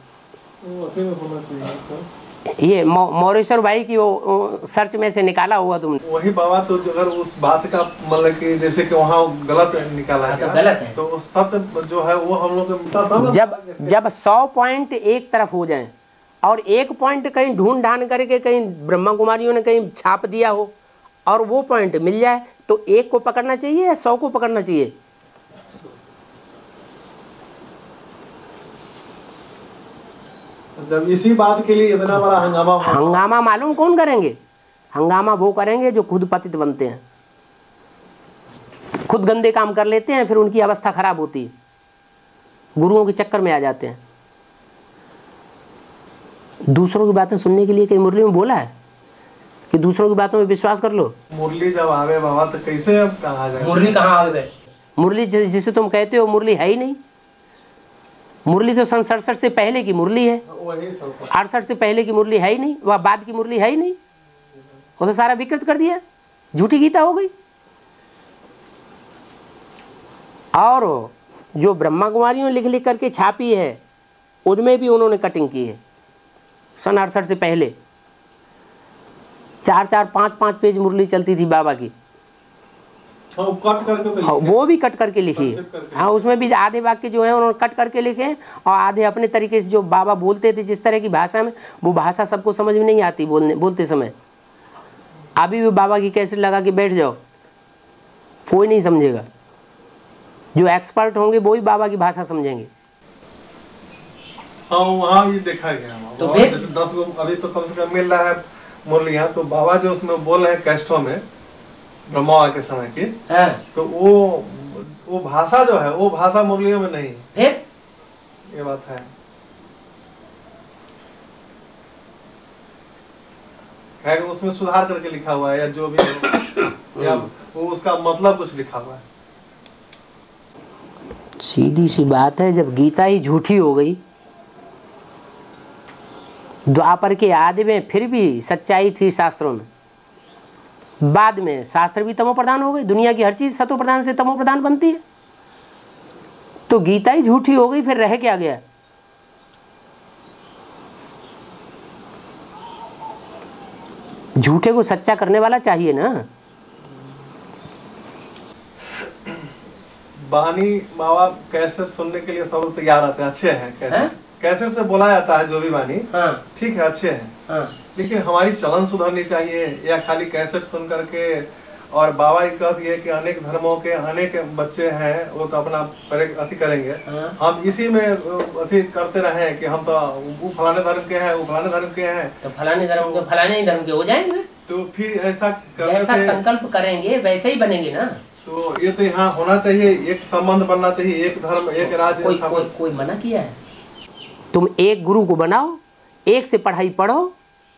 ये मौरेश्वर भाई की वो सर्च में से निकाला हुआ तुमने। वही बाबा, तो अगर उस बात का मतलब कि जैसे कि वहाँ गलत निकाला गया, तो गलत है, तो सत्य जो है वो हम लोग जब 100 पॉइंट एक तरफ हो जाए और एक पॉइंट कहीं ढूंढ ढांड करके कहीं ब्रह्मा कुमारियों ने कहीं छाप दिया हो और वो पॉइंट मिल जाए, तो एक को पकड़ना चाहिए या 100 को पकड़ना चाहिए? जब इसी बात के लिए इतना बड़ा हंगामा मालूम कौन करेंगे? हंगामा वो करेंगे जो खुद पतित बनते हैं, खुद गंदे काम कर लेते हैं, फिर उनकी अवस्था खराब होती है, गुरुओं के चक्कर में आ जाते हैं। दूसरों की बातें सुनने के लिए कहीं मुरली में बोला है कि दूसरों की बातों में विश्वास कर लो? मुरली जब आवे बाबा तो कैसे अब कहा जाए? मुरली कहाँ आवे? मुरली जिसे तुम कहते हो मुरली है ही नहीं। मुरली तो सन 67 से पहले की मुरली है, 68 से पहले की मुरली है ही नहीं, वह बाद की मुरली है ही नहीं। वो तो सारा विकृत कर दिया, झूठी गीता हो गई। और जो ब्रह्मा कुमारियों लिख लिख करके छापी है उनमें भी उन्होंने कटिंग की है। सन 68 से पहले 4-4, 5-5 पेज मुरली चलती थी बाबा की, कट करके हाँ, वो भी कट करके लिखी है। हाँ, उसमें भी आधे वाक्य जो है उन्होंने कट करके लिखे हैं और आधे अपने तरीके से जो बाबा बोलते थे जिस तरह की भाषा में, वो भाषा सबको समझ में नहीं आती बोलते समय। अभी भी बाबा की कैसे लगा के बैठ जाओ, कोई नहीं समझेगा। जो एक्सपर्ट होंगे वो ही बाबा की भाषा समझेंगे। हाँ, वहाँ भी देखा गया। तो जैसे 10 को अभी तो कम से कम मिल रहा है मुरलियाँ, तो बाबा जो उसमें बोल रहे हैं कैस्टों में ब्रह्मा के समय की, तो वो भाषा जो है वो भाषा मुरलियों में नहीं है। ये बात है। खैर उसमें सुधार करके लिखा हुआ है या जो भी है, या वो उसका मतलब कुछ लिखा हुआ है। सीधी सी बात है, जब गीता ही झूठी हो गई, द्वापर के आदि में फिर भी सच्चाई थी शास्त्रों में, बाद में शास्त्र भी तमो प्रधान हो गए। दुनिया की हर चीज सतो प्रधान से तमो प्रधान बनती है, तो गीता ही झूठी हो गई, फिर रह क्या गया? झूठे को सच्चा करने वाला चाहिए ना। बानी बाबा कैसेट सुनने के लिए सब तैयार आते हैं, अच्छे हैं कैसेट। कैसेट से बोला जाता है जो भी बानी, ठीक है, अच्छे हैं, लेकिन हमारी चलन सुधरनी चाहिए। या खाली कैसेट सुन करके और बाबा की कहती है कि अनेक धर्मों के अनेक बच्चे हैं, वो तो अपना अति करेंगे। हम इसी में अति करते रहे कि हम तो वो फलाने धर्म के हैं, वो फलाने धर्म के हैं, तो फलाने धर्म के फलाने ही धर्म के हो जाएंगे। तो फिर ऐसा करने जैसा से संकल्प करेंगे वैसे ही बनेंगे ना। तो ये तो यहाँ होना चाहिए, एक संबंध बनना चाहिए, एक धर्म एक राज्य। कोई मना किया है? तुम एक गुरु को बनाओ, एक से पढ़ाई पढ़ो।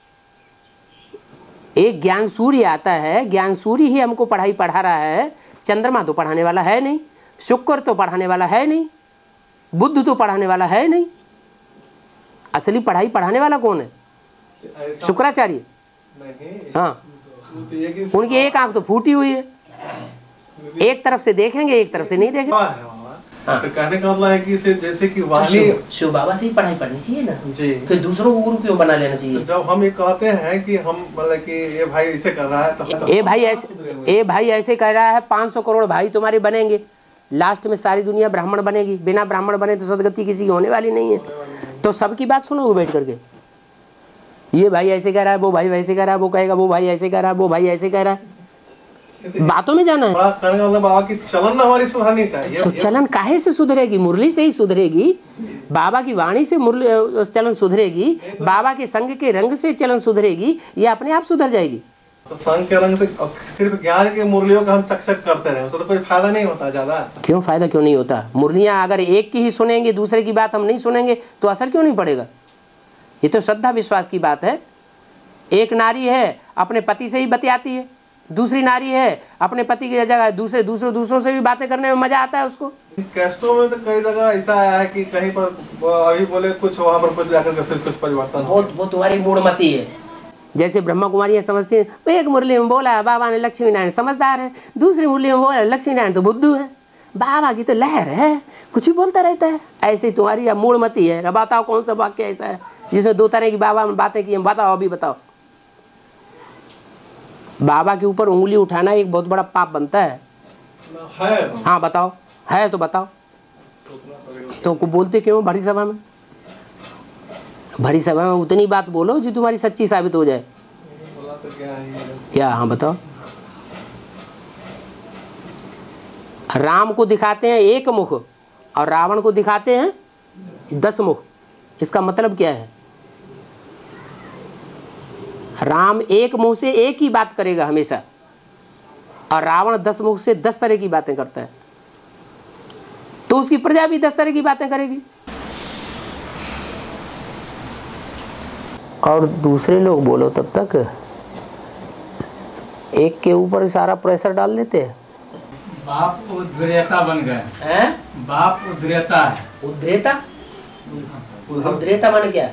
एक ज्ञान सूर्य आता है, ज्ञान सूर्य ही हमको पढ़ाई पढ़ा रहा है। चंद्रमा तो पढ़ाने वाला है नहीं, शुक्र तो पढ़ाने वाला है नहीं, बुध तो पढ़ाने वाला है नहीं। असली पढ़ाई पढ़ाने वाला कौन है? शुक्राचार्य। हाँ, उनकी एक आंख तो फूटी हुई है, एक तरफ से देखेंगे एक तरफ से नहीं देखेंगे। हाँ। तो कहने का मतलब है कि जैसे कि वाणी शिव बाबा से ही पढ़ाई पढ़नी चाहिए ना जी, फिर दूसरों को गुरु क्यों बना लेना चाहिए? तो जब हम ये कहते हैं कि हम मतलब कि ये भाई ऐसे कर रहा है तो ए भाई ऐसे कह रहा है 500 करोड़ भाई तुम्हारे बनेंगे, लास्ट में सारी दुनिया ब्राह्मण बनेगी। बिना ब्राह्मण बने तो सदगति किसी की होने वाली नहीं है। तो सबकी बात सुनो बैठ करके, ये भाई ऐसे कह रहा है, वो भाई वैसे कह रहा है, वो कहेगा वो भाई ऐसे कह रहा है, वो भाई ऐसे कह रहा है। बातों में जाना है। बाबा की चलन हमारी सुधरनी चाहिए। तो चलन काहे से सुधरेगी? मुरली से ही सुधरेगी। बाबा की वाणी से मुरली चलन सुधरेगी, बाबा के संग के रंग से चलन सुधरेगी, ये अपने आप सुधर जाएगी। तो संग के रंग से सिर्फ ज्ञान के मुरलियों का हम चक करते रहे, उससे तो कोई फायदा नहीं होता ज्यादा। क्यों फायदा क्यों नहीं होता? मुरलियां अगर एक की ही सुनेंगे, दूसरे की बात हम नहीं सुनेंगे तो असर क्यों नहीं पड़ेगा? ये तो श्रद्धा विश्वास की बात है। एक नारी है अपने पति से ही बतियाती है, दूसरी नारी है अपने पति की जगह दूसरों से भी बातें करने में मजा आता है उसको। कैस्टों में तो कई जगह ऐसा आया है कि कहीं पर अभी बोले कुछ, वहाँ पर कुछ जाकर के फिर कुछ परिवर्तन। वो तुम्हारी मूढ़मती है। जैसे ब्रह्मा कुमारियाँ समझती हैं, एक मुरली में बोला बाबा ने लक्ष्मी नारायण समझदार है, दूसरी मुरली में बोला लक्ष्मी नारायण तो बुद्धू है, बाबा की तो लहर है, कुछ भी बोलता रहता है। ऐसे ही तुम्हारी मूढ़मती है। अब बताओ कौन सा वाक्य ऐसा है जिसमें 2 तरह की बाबा में बातें की? बताओ, अभी बताओ। बाबा के ऊपर उंगली उठाना एक बहुत बड़ा पाप बनता है। हाँ बताओ, है तो बताओ। तो को बोलते क्यों भरी सभा में? भरी सभा में उतनी बात बोलो जो तुम्हारी सच्ची साबित हो जाए। क्या? हाँ बताओ। राम को दिखाते हैं 1 मुख और रावण को दिखाते हैं 10 मुख। इसका मतलब क्या है? राम 1 मुंह से एक ही बात करेगा हमेशा, और रावण 10 मुख से 10 तरह की बातें करता है। तो उसकी प्रजा भी 10 तरह की बातें करेगी। और दूसरे लोग बोलो तब तक एक के ऊपर सारा प्रेशर डाल देते हैं। बाप उद्रेता बन गए हैं। बाप उद्रेता है। उद्रेता? उद्रेता माने क्या?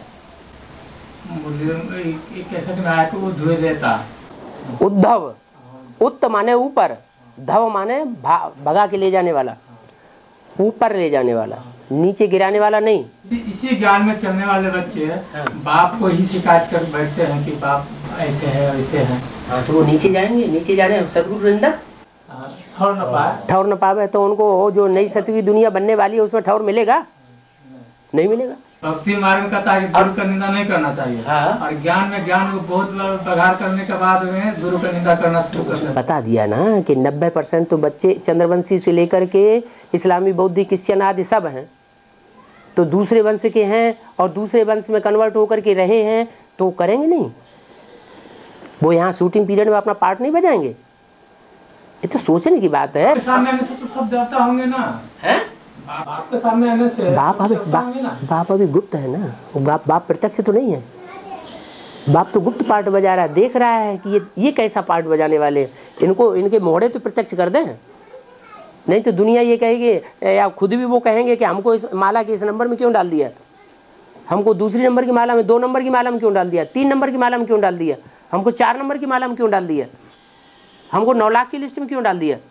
उद्धव। उत्त माने ऊपर, धव माने भगा के ले जाने वाला, ऊपर ले जाने वाला, नीचे गिराने वाला नहीं। इसी ज्ञान में चलने वाले बच्चे बाप को ही शिकायत कर बैठते हैं कि बाप ऐसे है वैसे है। तो वो नीचे जाएंगे, नीचे जाने सदगुरु निंदक ठौर न पावे। तो उनको जो नई सत्य की दुनिया बनने वाली है उसमें ठौर मिलेगा? नहीं मिलेगा। भक्ति मार्ग में कहता है कि गुरु का निंदा नहीं करना चाहिए। हाँ? और ज्ञान में ज्ञान को बहुत पगार करने के बाद में गुरु का निंदा करना शुरू कर दिया। बता दिया ना कि 90% तो बच्चे चंद्रवंशी से लेकर के इस्लामी, बौद्ध, क्रिश्चियन आदि सब हैं। तो दूसरे वंश के हैं और दूसरे वंश में कन्वर्ट होकर के रहे हैं, तो करेंगे नहीं? वो यहाँ शूटिंग पीरियड में अपना पार्ट नहीं बजाएंगे? ये तो सोचने की बात है। सामने आने से तो सब देवता होंगे ना। है? बाप के सामने आने से बाप अभी गुप्त है ना। बाप प्रत्यक्ष तो नहीं है। बाप तो गुप्त पार्ट बजा रहा है, देख रहा है कि ये कैसा पार्ट बजाने वाले, इनके मोहड़े तो प्रत्यक्ष कर दें। नहीं तो दुनिया ये कहेगी, या खुद भी वो कहेंगे कि हमको इस माला के इस नंबर में क्यों डाल दिया, हमको दूसरी नंबर की माला में, 2 नंबर की माला में क्यों डाल दिया, 3 नंबर की माला में क्यों डाल दिया, हमको 4 नंबर की माला में क्यों डाल दिया, हमको 9 लाख की लिस्ट में क्यों डाल दिया।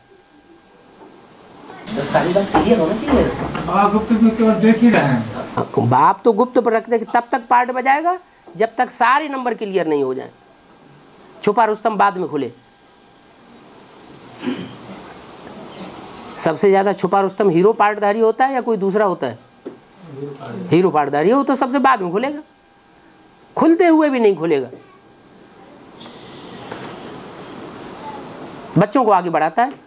तो सारी बात क्लियर होना चाहिए। गुप्त में केवल देख ही रहे हैं। बाप तो गुप्त पर रखते तब तक पार्ट बजाएगा जब तक सारे नंबर क्लियर नहीं हो जाए। छुपा रुस्तम बाद में खुले। सबसे ज्यादा छुपा रुस्तम हीरो पार्टधारी होता है या कोई दूसरा होता है? हीरो पार्टधारी हो तो सबसे बाद में खुलेगा, खुलते हुए भी नहीं खुलेगा। बच्चों को आगे बढ़ाता है।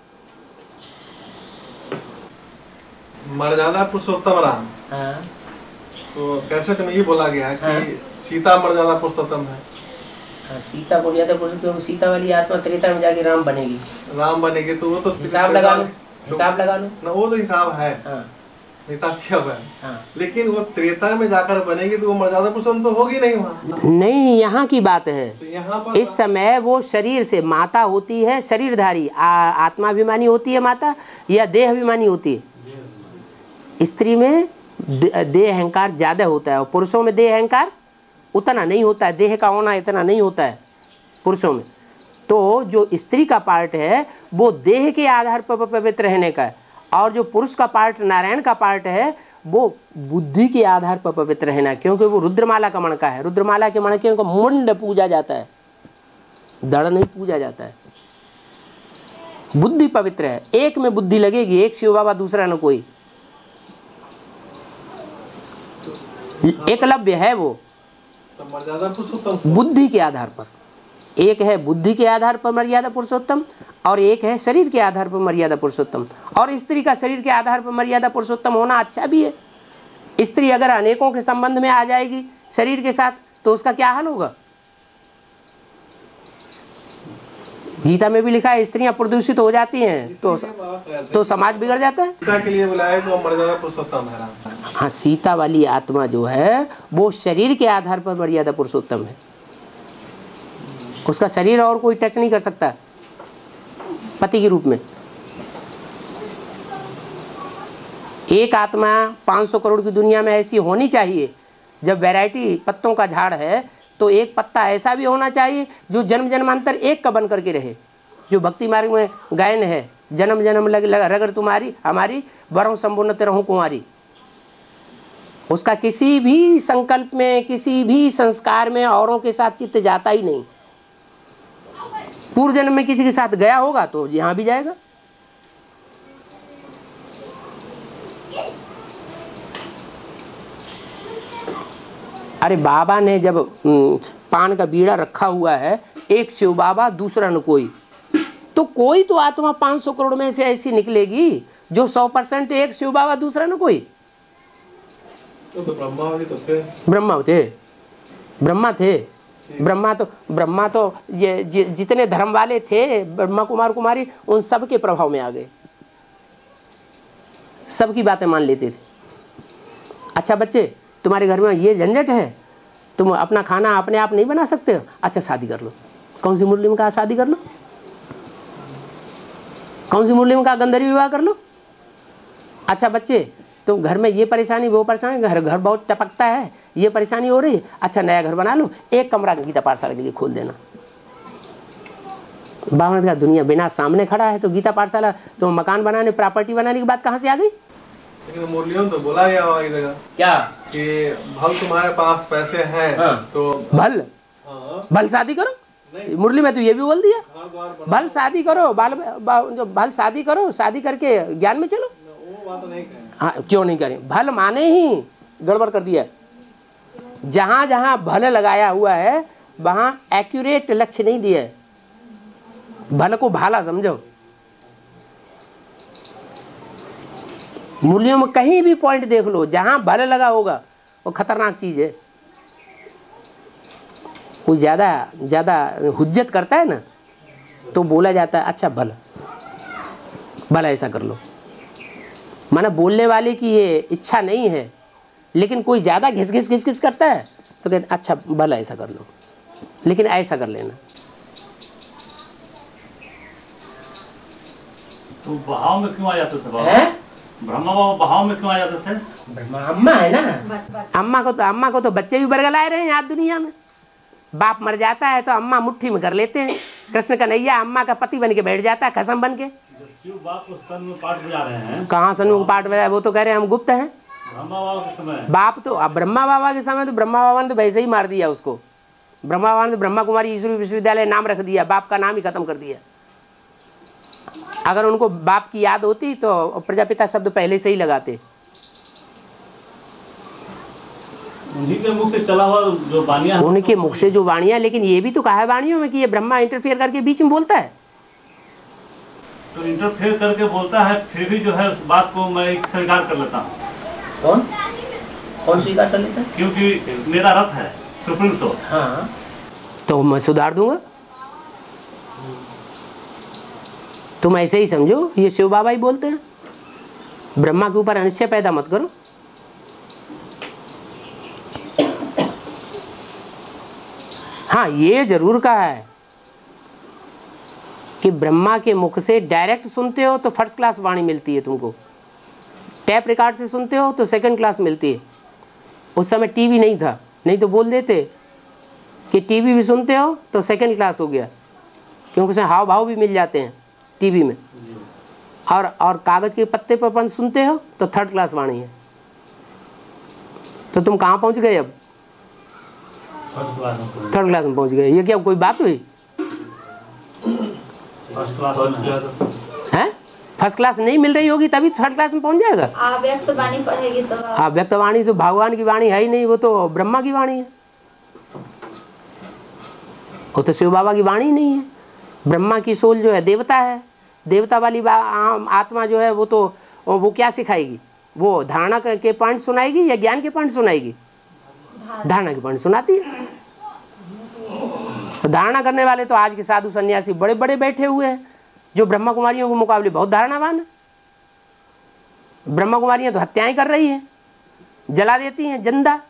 मर्यादा पुरुषोत्तम राम, तो कैसे तुम्हें ये बोला गया कि सीता मर्यादा पुरुषोत्तम है? सीता को मर्यादा पुरुषोत्तम, क्योंकि सीता वाली आत्मा त्रेता में जाके राम बनेगी। राम बनेगी तो वो तो हिसाब लगा लो, हिसाब लगा लो ना, वो तो हिसाब है। हिसाब क्या हुआ? लेकिन वो त्रेता में जाकर बनेगी तो वो मर्यादा पुरुषोत्तम तो होगी नहीं वहाँ। नहीं, यहाँ की बात है। तो यहाँ पर इस समय वो शरीर से, माता होती है शरीरधारी, आत्माभिमानी होती है माता, या देह अभिमानी होती है। स्त्री में देह अहंकार ज्यादा होता है और पुरुषों में देह अहंकार उतना नहीं होता है, देह का होना इतना नहीं होता है पुरुषों में। तो जो स्त्री का पार्ट है वो देह के आधार पर पवित्र रहने का है, और जो पुरुष का पार्ट, नारायण का पार्ट है, वो बुद्धि के आधार पर पवित्र रहना है, क्योंकि वो रुद्रमाला का मणका है। रुद्रमाला के मणके को मुंड पूजा जाता है, दड़ नहीं पूजा जाता है। बुद्धि पवित्र है, एक में बुद्धि लगेगी, एक शिव बाबा दूसरा न कोई। एकलव्य है वो मर्यादा पुरुषोत्तम बुद्धि के आधार पर। एक है बुद्धि के आधार पर मर्यादा पुरुषोत्तम, और एक है शरीर के आधार पर मर्यादा पुरुषोत्तम। और स्त्री का शरीर के आधार पर मर्यादा पुरुषोत्तम होना अच्छा भी है। स्त्री अगर अनेकों के संबंध में आ जाएगी शरीर के साथ तो उसका क्या हाल होगा? गीता में भी लिखा है स्त्रियां प्रदूषित हो जाती हैं तो समाज बिगड़ जाता है। सीता के लिए बुलाया तो मर्यादा पुरुषोत्तम है। हाँ, सीता वाली आत्मा जो है वो शरीर के आधार पर मर्यादा पुरुषोत्तम है। उसका शरीर और कोई टच नहीं कर सकता पति के रूप में। एक आत्मा 500 करोड़ की दुनिया में ऐसी होनी चाहिए। जब वैरायटी पत्तों का झाड़ है तो एक पत्ता ऐसा भी होना चाहिए जो जन्म जन्मांतर एक का बन करके रहे। जो भक्ति मार्ग में गायन है, जन्म जन्म रगर तुम्हारी हमारी, वरों संपूर्णत रहूं कुंवारी। उसका किसी भी संकल्प में, किसी भी संस्कार में औरों के साथ चित्त जाता ही नहीं। पूर्व जन्म में किसी के साथ गया होगा तो यहाँ भी जाएगा। अरे बाबा ने जब पान का बीड़ा रखा हुआ है, एक शिव बाबा दूसरा न कोई, तो कोई तो आत्मा 500 करोड़ में से ऐसी निकलेगी जो 100% एक शिव बाबा दूसरा न कोई। तो ब्रह्मा भी तो थे। ब्रह्मा तो ये जितने धर्म वाले थे ब्रह्मा कुमार कुमारी, उन सब के प्रभाव में आ गए, सबकी बातें मान लेते थे। अच्छा बच्चे, तुम्हारे घर में ये झंझट है, तुम अपना खाना अपने आप नहीं बना सकते हो, अच्छा शादी कर लो। कौन सी मुरली में कहा शादी कर लो? कौन सी मुरली में कहा गंधर्व विवाह कर लो? अच्छा बच्चे, तो घर में ये परेशानी वो परेशानी, घर बहुत टपकता है, ये परेशानी हो रही है, अच्छा नया घर बना लो, एक कमरा गीता पाठशाला के लिए खोल देना। बावन का दुनिया बिना सामने खड़ा है तो गीता पाठशाला, तो मकान बनाने, प्रॉपर्टी बनाने की बात कहाँ से आ गई? लेकिन मुरलियों तो बोला गया हुआ एक जगह क्या कि भल तुम्हारे पास पैसे हैं। हाँ। तो भल भल शादी करो। मुरली में तो ये भी बोल दिया, भल शादी करो, भल शादी करो, शादी करके ज्ञान में चलो। वो बात नहीं करें। हाँ, क्यों नहीं करें? भल माने ही गड़बड़ कर दिया। जहाँ जहाँ भल लगाया हुआ है वहाँ एक्यूरेट लक्ष्य नहीं दिया है। भल को भाला समझो। मूल्यों में कहीं भी पॉइंट देख लो, जहाँ भल लगा होगा वो खतरनाक चीज़ है। कोई ज़्यादा हुज्जत करता है ना तो बोला जाता है अच्छा भला ऐसा कर लो। माना बोलने वाले की ये इच्छा नहीं है, लेकिन कोई ज़्यादा घिस करता है तो कहते अच्छा भला ऐसा कर लो, लेकिन ऐसा कर लेना। तो बहाव में क्यों आ जाते थे बाबा? ब्रह्मा बाबा बहाव में क्यों आ जाते थे? ब्रह्मा अम्मा है ना, अम्मा को तो बच्चे भी बरगलाए रहे हैं आज दुनिया में। बाप मर जाता है तो अम्मा मुट्ठी में कर लेते हैं। कृष्ण कन्हैया अम्मा का पति बन के बैठ जाता है, कसम बन के। बाप को सन में पाठ बजा रहे हैं। कहाँ सन में पाठ बजाए? वो तो कह रहे हैं हम गुप्त हैं। ब्रह्मा बाबा के समय बाप तो, अब ब्रह्मा बाबा के समय तो ब्रह्मा बाबा ने तो वैसे ही मार दिया उसको। ब्रह्मा बाबा ने ब्रह्मा कुमारी ईश्वरी विश्वविद्यालय नाम रख दिया, बाप का नाम ही खत्म कर दिया। अगर उनको बाप की याद होती तो प्रजापिता शब्द पहले से ही लगाते। उन्हीं के मुख से चला हुआ जो वाणियां, उनके मुख से जो वाणियां, लेकिन ये भी तो कहा है वाणियों में कि ये ब्रह्मा इंटरफेयर करके बीच में बोलता है। तो इंटरफेयर करके बोलता है, फिर भी जो है उस बात को मैं स्वीकार कर लेता हूँ। कौन कौन स्वीकार कर लेता है? क्योंकि मेरा रथ है सुप्रीम सोर्स। हाँ, तो मैं सुधार दूंगा। तुम ऐसे ही समझो, ये शिव बाबा ही बोलते हैं, ब्रह्मा के ऊपर अनिश्चय पैदा मत करो। हाँ, ये जरूर कहा है कि ब्रह्मा के मुख से डायरेक्ट सुनते हो तो फर्स्ट क्लास वाणी मिलती है तुमको, टैप रिकॉर्ड से सुनते हो तो सेकंड क्लास मिलती है। उस समय टीवी नहीं था, नहीं तो बोल देते कि टीवी भी सुनते हो तो सेकंड क्लास हो गया, क्योंकि उसमें हाव भाव भी मिल जाते हैं टीवी में। और कागज के पत्ते पर अपन सुनते हो तो थर्ड क्लास वाणी है। तो तुम कहाँ पहुँच गए? अब थर्ड क्लास में पहुँच गए। ये क्या कोई बात हुई है? फर्स्ट क्लास नहीं मिल रही होगी तभी थर्ड क्लास में पहुंच जाएगा। व्यक्त वाणी पढ़ेगी तो व्यक्त वाणी तो भगवान की वाणी है ही नहीं, वो तो ब्रह्मा की वाणी है, वो तो शिव बाबा की वाणी नहीं है। ब्रह्मा की सोल जो है देवता है, देवता वाली आत्मा जो है वो क्या सिखाएगी? वो धारणा के पॉइंट सुनाएगी या ज्ञान के पॉइंट सुनाएगी? धारणा के पॉइंट सुनाती है। तो धारणा करने वाले तो आज के साधु सन्यासी बड़े बड़े बैठे हुए हैं, जो ब्रह्मा कुमारियों के मुकाबले बहुत धारणावान है। ब्रह्मा कुमारियां तो हत्याएं कर रही हैं, जला देती हैं जिंदा।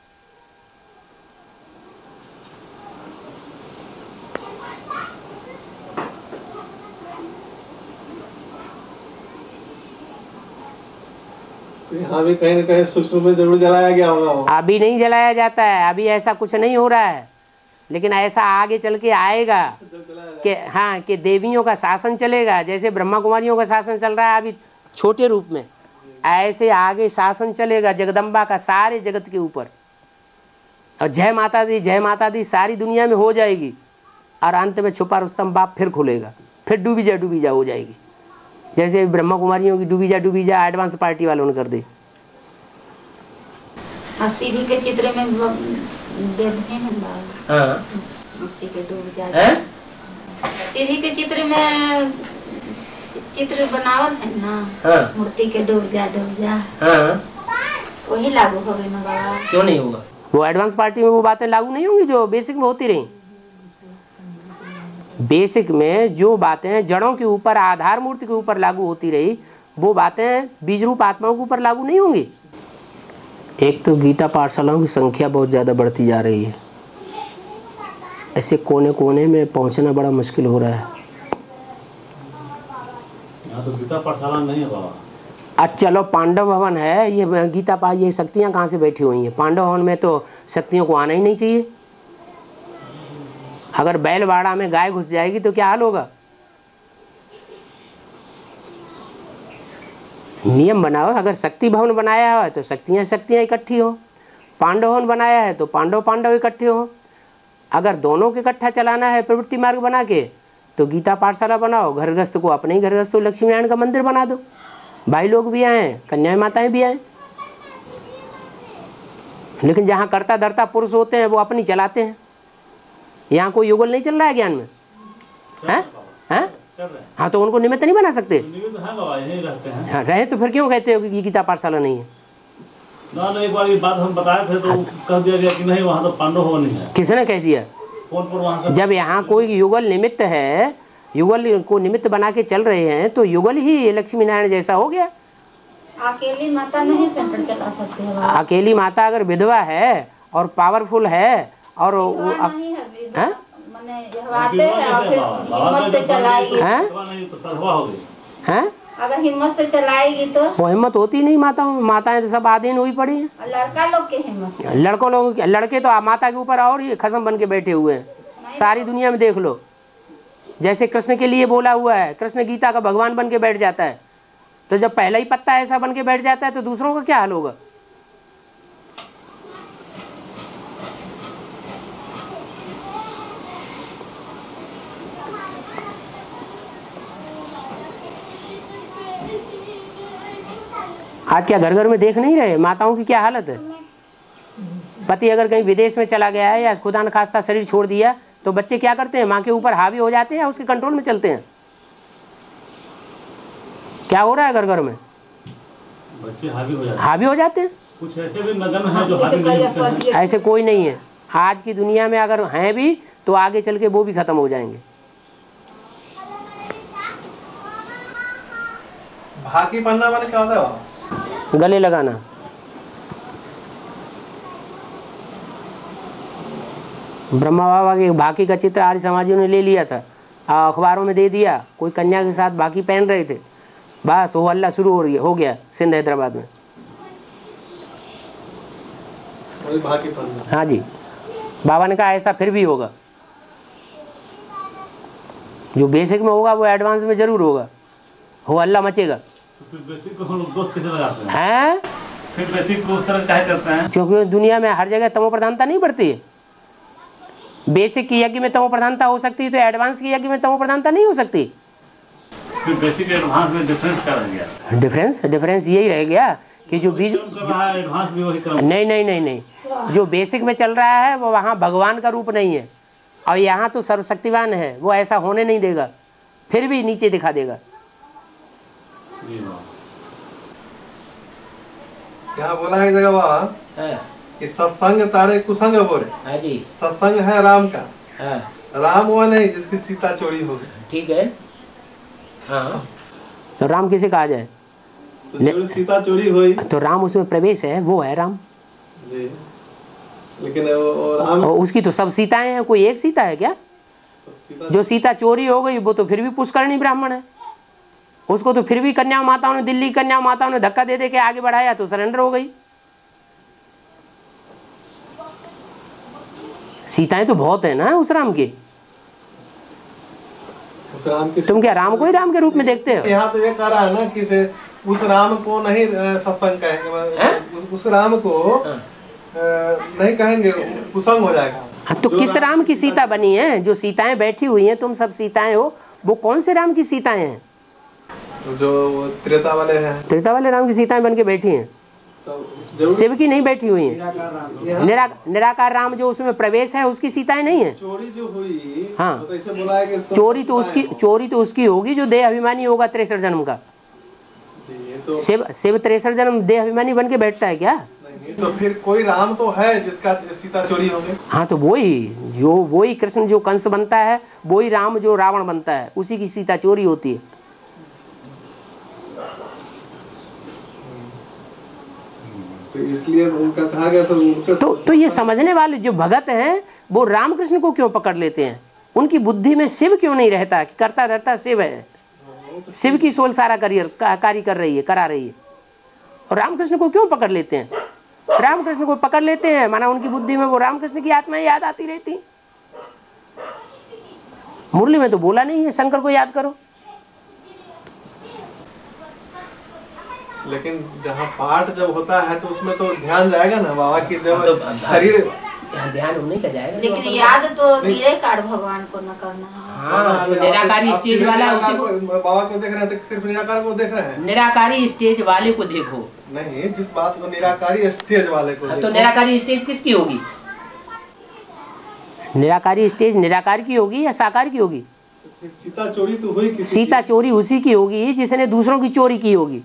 यहाँ भी कहीं न कहीं सूक्ष्म में जरूर जलाया गया होगा। अभी नहीं जलाया जाता है, अभी ऐसा कुछ नहीं हो रहा है, लेकिन ऐसा आगे चल के आएगा कि हाँ, कि देवियों का शासन चलेगा। जैसे ब्रह्मा कुमारियों का शासन चल रहा है अभी छोटे रूप में, ऐसे आगे शासन चलेगा जगदम्बा का सारे जगत के ऊपर। और जय माता दी सारी दुनिया में हो जाएगी, और अंत में छुपा रुस्तम बाप फिर खुलेगा, फिर डूबी जा हो जाएगी। जैसे ब्रह्मा कुमारियों की डूबी जा एडवांस पार्टी वालों ने कर दी। और सीढ़ी के चित्र में मूर्ति के डूब जा, सीढ़ी के चित्र में चित्र बनावल है ना, मूर्ति के डूब जा वही लागू हो गई ना बाबा? क्यों नहीं होगा? वो एडवांस पार्टी में वो बातें लागू नहीं होंगी जो बेसिक में होती रही। बेसिक में जो बातें जड़ों के ऊपर, आधार मूर्ति के ऊपर लागू होती रही, वो बातें बीज रूप आत्माओं के ऊपर लागू नहीं होंगी। एक तो गीता पाठशालाओं की संख्या बहुत ज़्यादा बढ़ती जा रही है, ऐसे कोने कोने में पहुंचना बड़ा मुश्किल हो रहा है। यहाँ तो गीता पाठशाला नहीं है बाबा। अच्छा चलो, पांडव भवन है, ये गीता पाठ, ये शक्तियाँ कहाँ से बैठी हुई हैं? पांडव भवन में तो शक्तियों को आना ही नहीं चाहिए। अगर बैलवाड़ा में गाय घुस जाएगी तो क्या हाल होगा? नियम बनाओ, अगर शक्ति भवन बनाया है तो शक्तियाँ इकट्ठी हो, पांडव भवन बनाया है तो पांडव इकट्ठे हो। अगर दोनों के इकट्ठा चलाना है प्रवृत्ति मार्ग बना के, तो गीता पाठशाला बनाओ, घर गृहस्थ को अपने ही घर गृहस्थ लक्ष्मी नारायण का मंदिर बना दो, भाई लोग भी आए, कन्याएं माताएं भी आए। लेकिन जहाँ कर्ता धर्ता पुरुष होते हैं वो अपनी चलाते हैं। यहाँ कोई युगल नहीं चल रहा है ज्ञान में, हैं? हाँ, तो उनको निमित्त नहीं बना सकते? हाँ, रहे तो फिर क्यों कहते हो कि गीता पाठशाला नहीं है? ना, एक बार ये बात हम बताए थे तो कह दिया गया कि नहीं, वहाँ तो पांडव भवन नहीं है। किसने कह दिया? फोन पर वहाँ जब यहाँ कोई युगल निमित्त है, युगल को निमित्त बना के चल रहे हैं, तो युगल ही लक्ष्मी नारायण जैसा हो गया। अकेली माता नहीं सेंटर चला सकती है। अकेली माता अगर विधवा है और पावरफुल है और अगर हिम्मत से चलाएगी तो वो हिम्मत होती नहीं। माताएं तो सब आधीन हुई पड़ी हैं। लड़का लोग के हिम्मत, लड़के तो माता के ऊपर और ही खसम बन के बैठे हुए हैं। सारी दुनिया में देख लो, जैसे कृष्ण के लिए बोला हुआ है, कृष्ण गीता का भगवान बन के बैठ जाता है, तो जब पहला ही पत्ता ऐसा बन के बैठ जाता है तो दूसरों का क्या हाल होगा? आज क्या घर घर में देख नहीं रहे माताओं की क्या हालत है? पति अगर कहीं विदेश में चला गया है या खुदा न खास्ता शरीर छोड़ दिया, तो बच्चे क्या करते हैं? माँ के ऊपर हावी हो जाते हैं या उसके कंट्रोल में चलते हैं? क्या हो रहा है घर घर में? बच्चे हावी हो जाते हैं। कुछ ऐसे भी नगन है जो हावी नहीं होते हैं। ऐसे कोई नहीं है आज की दुनिया में, अगर हैं भी तो आगे चल के वो भी खत्म हो जाएंगे। भाकी पन्ना माने क्या होता है? गले लगाना। ब्रह्मा बाबा के भाकी का चित्र आर्य समाजियों ने ले लिया था, अखबारों में दे दिया, कोई कन्या के साथ भाकी पहन रहे थे, बस वो हल्ला शुरू हो गया सिंध हैदराबाद में। भाकी पन्ना। हाँ जी, बाबा ने कहा ऐसा फिर भी होगा, जो बेसिक में होगा वो एडवांस में जरूर होगा, वो हल्ला मचेगा। फिर बेसिक को हम लोग दोस्त कैसे लगाते हैं? फिर बेसिक को उस तरह क्या करते हैं? क्योंकि दुनिया में हर जगह तमो प्रधानता नहीं बढ़ती है। बेसिक की यज्ञ में तमो प्रधानता हो सकती है तो एडवांस की यज्ञ में तमो प्रधानता नहीं हो सकती। फिर बेसिक एडवांस में डिफरेंस क्या रह गया? डिफरेंस यही रह गया कि जो बीज एडवांस भी वही क्रम। नहीं, जो बेसिक में चल रहा है वो वहाँ भगवान का रूप नहीं है, और यहाँ तो सर्वशक्तिवान है, वो ऐसा होने नहीं देगा, फिर भी नीचे दिखा देगा। क्या बोला है जगह बाबा कि सत्संग तारे कुसंग बोले। हाँ जी, सत्संग है राम का। हाँ। राम वो नहीं जिसकी सीता चोरी हो गई। ठीक है। हाँ। तो राम किसे कहा जाए? तो सीता चोरी हुई तो राम उसमें प्रवेश है, वो है राम जी। लेकिन वो राम, और उसकी तो सब सीताएं हैं, कोई एक सीता है क्या? जो सीता चोरी हो गई वो तो फिर भी पुष्करणी ब्राह्मण है, उसको तो फिर भी कन्या माताओं ने, दिल्ली कन्या माताओं ने धक्का दे दे के आगे बढ़ाया तो सरेंडर हो गई। सीताएं तो बहुत है ना उस राम की। तुम क्या राम को ही राम के रूप में देखते हो? यहाँ तो ये कह रहा है ना कि से उस राम को नहीं सत्संग कहेंगे, उस राम को नहीं कहेंगे, कुसंग हो जाएगा। हाँ, तो किस राम की सीता बनी है? जो सीताएं बैठी हुई हैं, तुम सब सीताएं हो, वो कौन से राम की सीताएं हैं? जो त्रेता वाले हैं, त्रेता वाले राम की सीताएं बन के बैठी हैं, तो शिव की नहीं बैठी हुई है। निराकार राम जो उसमें प्रवेश है उसकी सीताएं नहीं है। चोरी जो हुई, हाँ, तो ऐसे बोला है कि चोरी तो उसकी होगी जो देह अभिमानी होगा 63 जन्म का। तो शिव 63 जन्म देह अभिमानी बन के बैठता है क्या? नहीं, तो फिर कोई राम तो है जिसका सीता चोरी हो गई। हाँ, तो वही कृष्ण जो कंस बनता है, वही राम जो रावण बनता है, उसी की सीता चोरी होती है। तो इसलिए उनका कहा गया था उनका तो ये समझने वाले जो भगत हैं वो रामकृष्ण को क्यों पकड़ लेते हैं? उनकी बुद्धि में शिव क्यों नहीं रहता कि करता रहता शिव है, शिव की सोल सारा कार्य करा रही है, और रामकृष्ण को क्यों पकड़ लेते हैं? रामकृष्ण को पकड़ लेते हैं माना उनकी बुद्धि में वो रामकृष्ण की आत्मा याद आती रहती। मुरली में तो बोला नहीं है शंकर को याद करो। लेकिन जहाँ पाठ जब होता है तो उसमें तो ध्यान जाएगा ना बाबा की, जब शरीर ध्यान उन्हीं का जाएगा। लेकिन याद तो निराकार भगवान को न करना है। हाँ, तो निराकारी स्टेज वाला उसी को, बाबा को देख रहे हैं तो सिर्फ निराकार को देख रहे हैं। निराकारी स्टेज वाले को देखो। नहीं, जिस बात को निराकारी स्टेज वाले को देखो। तो निराकारी स्टेज किसकी होगी? निराकारी स्टेज निराकार की होगी या साकार की होगी? सीता चोरी तो हुई किसी सीता चोरी उसी की होगी जिसने दूसरों की चोरी की होगी।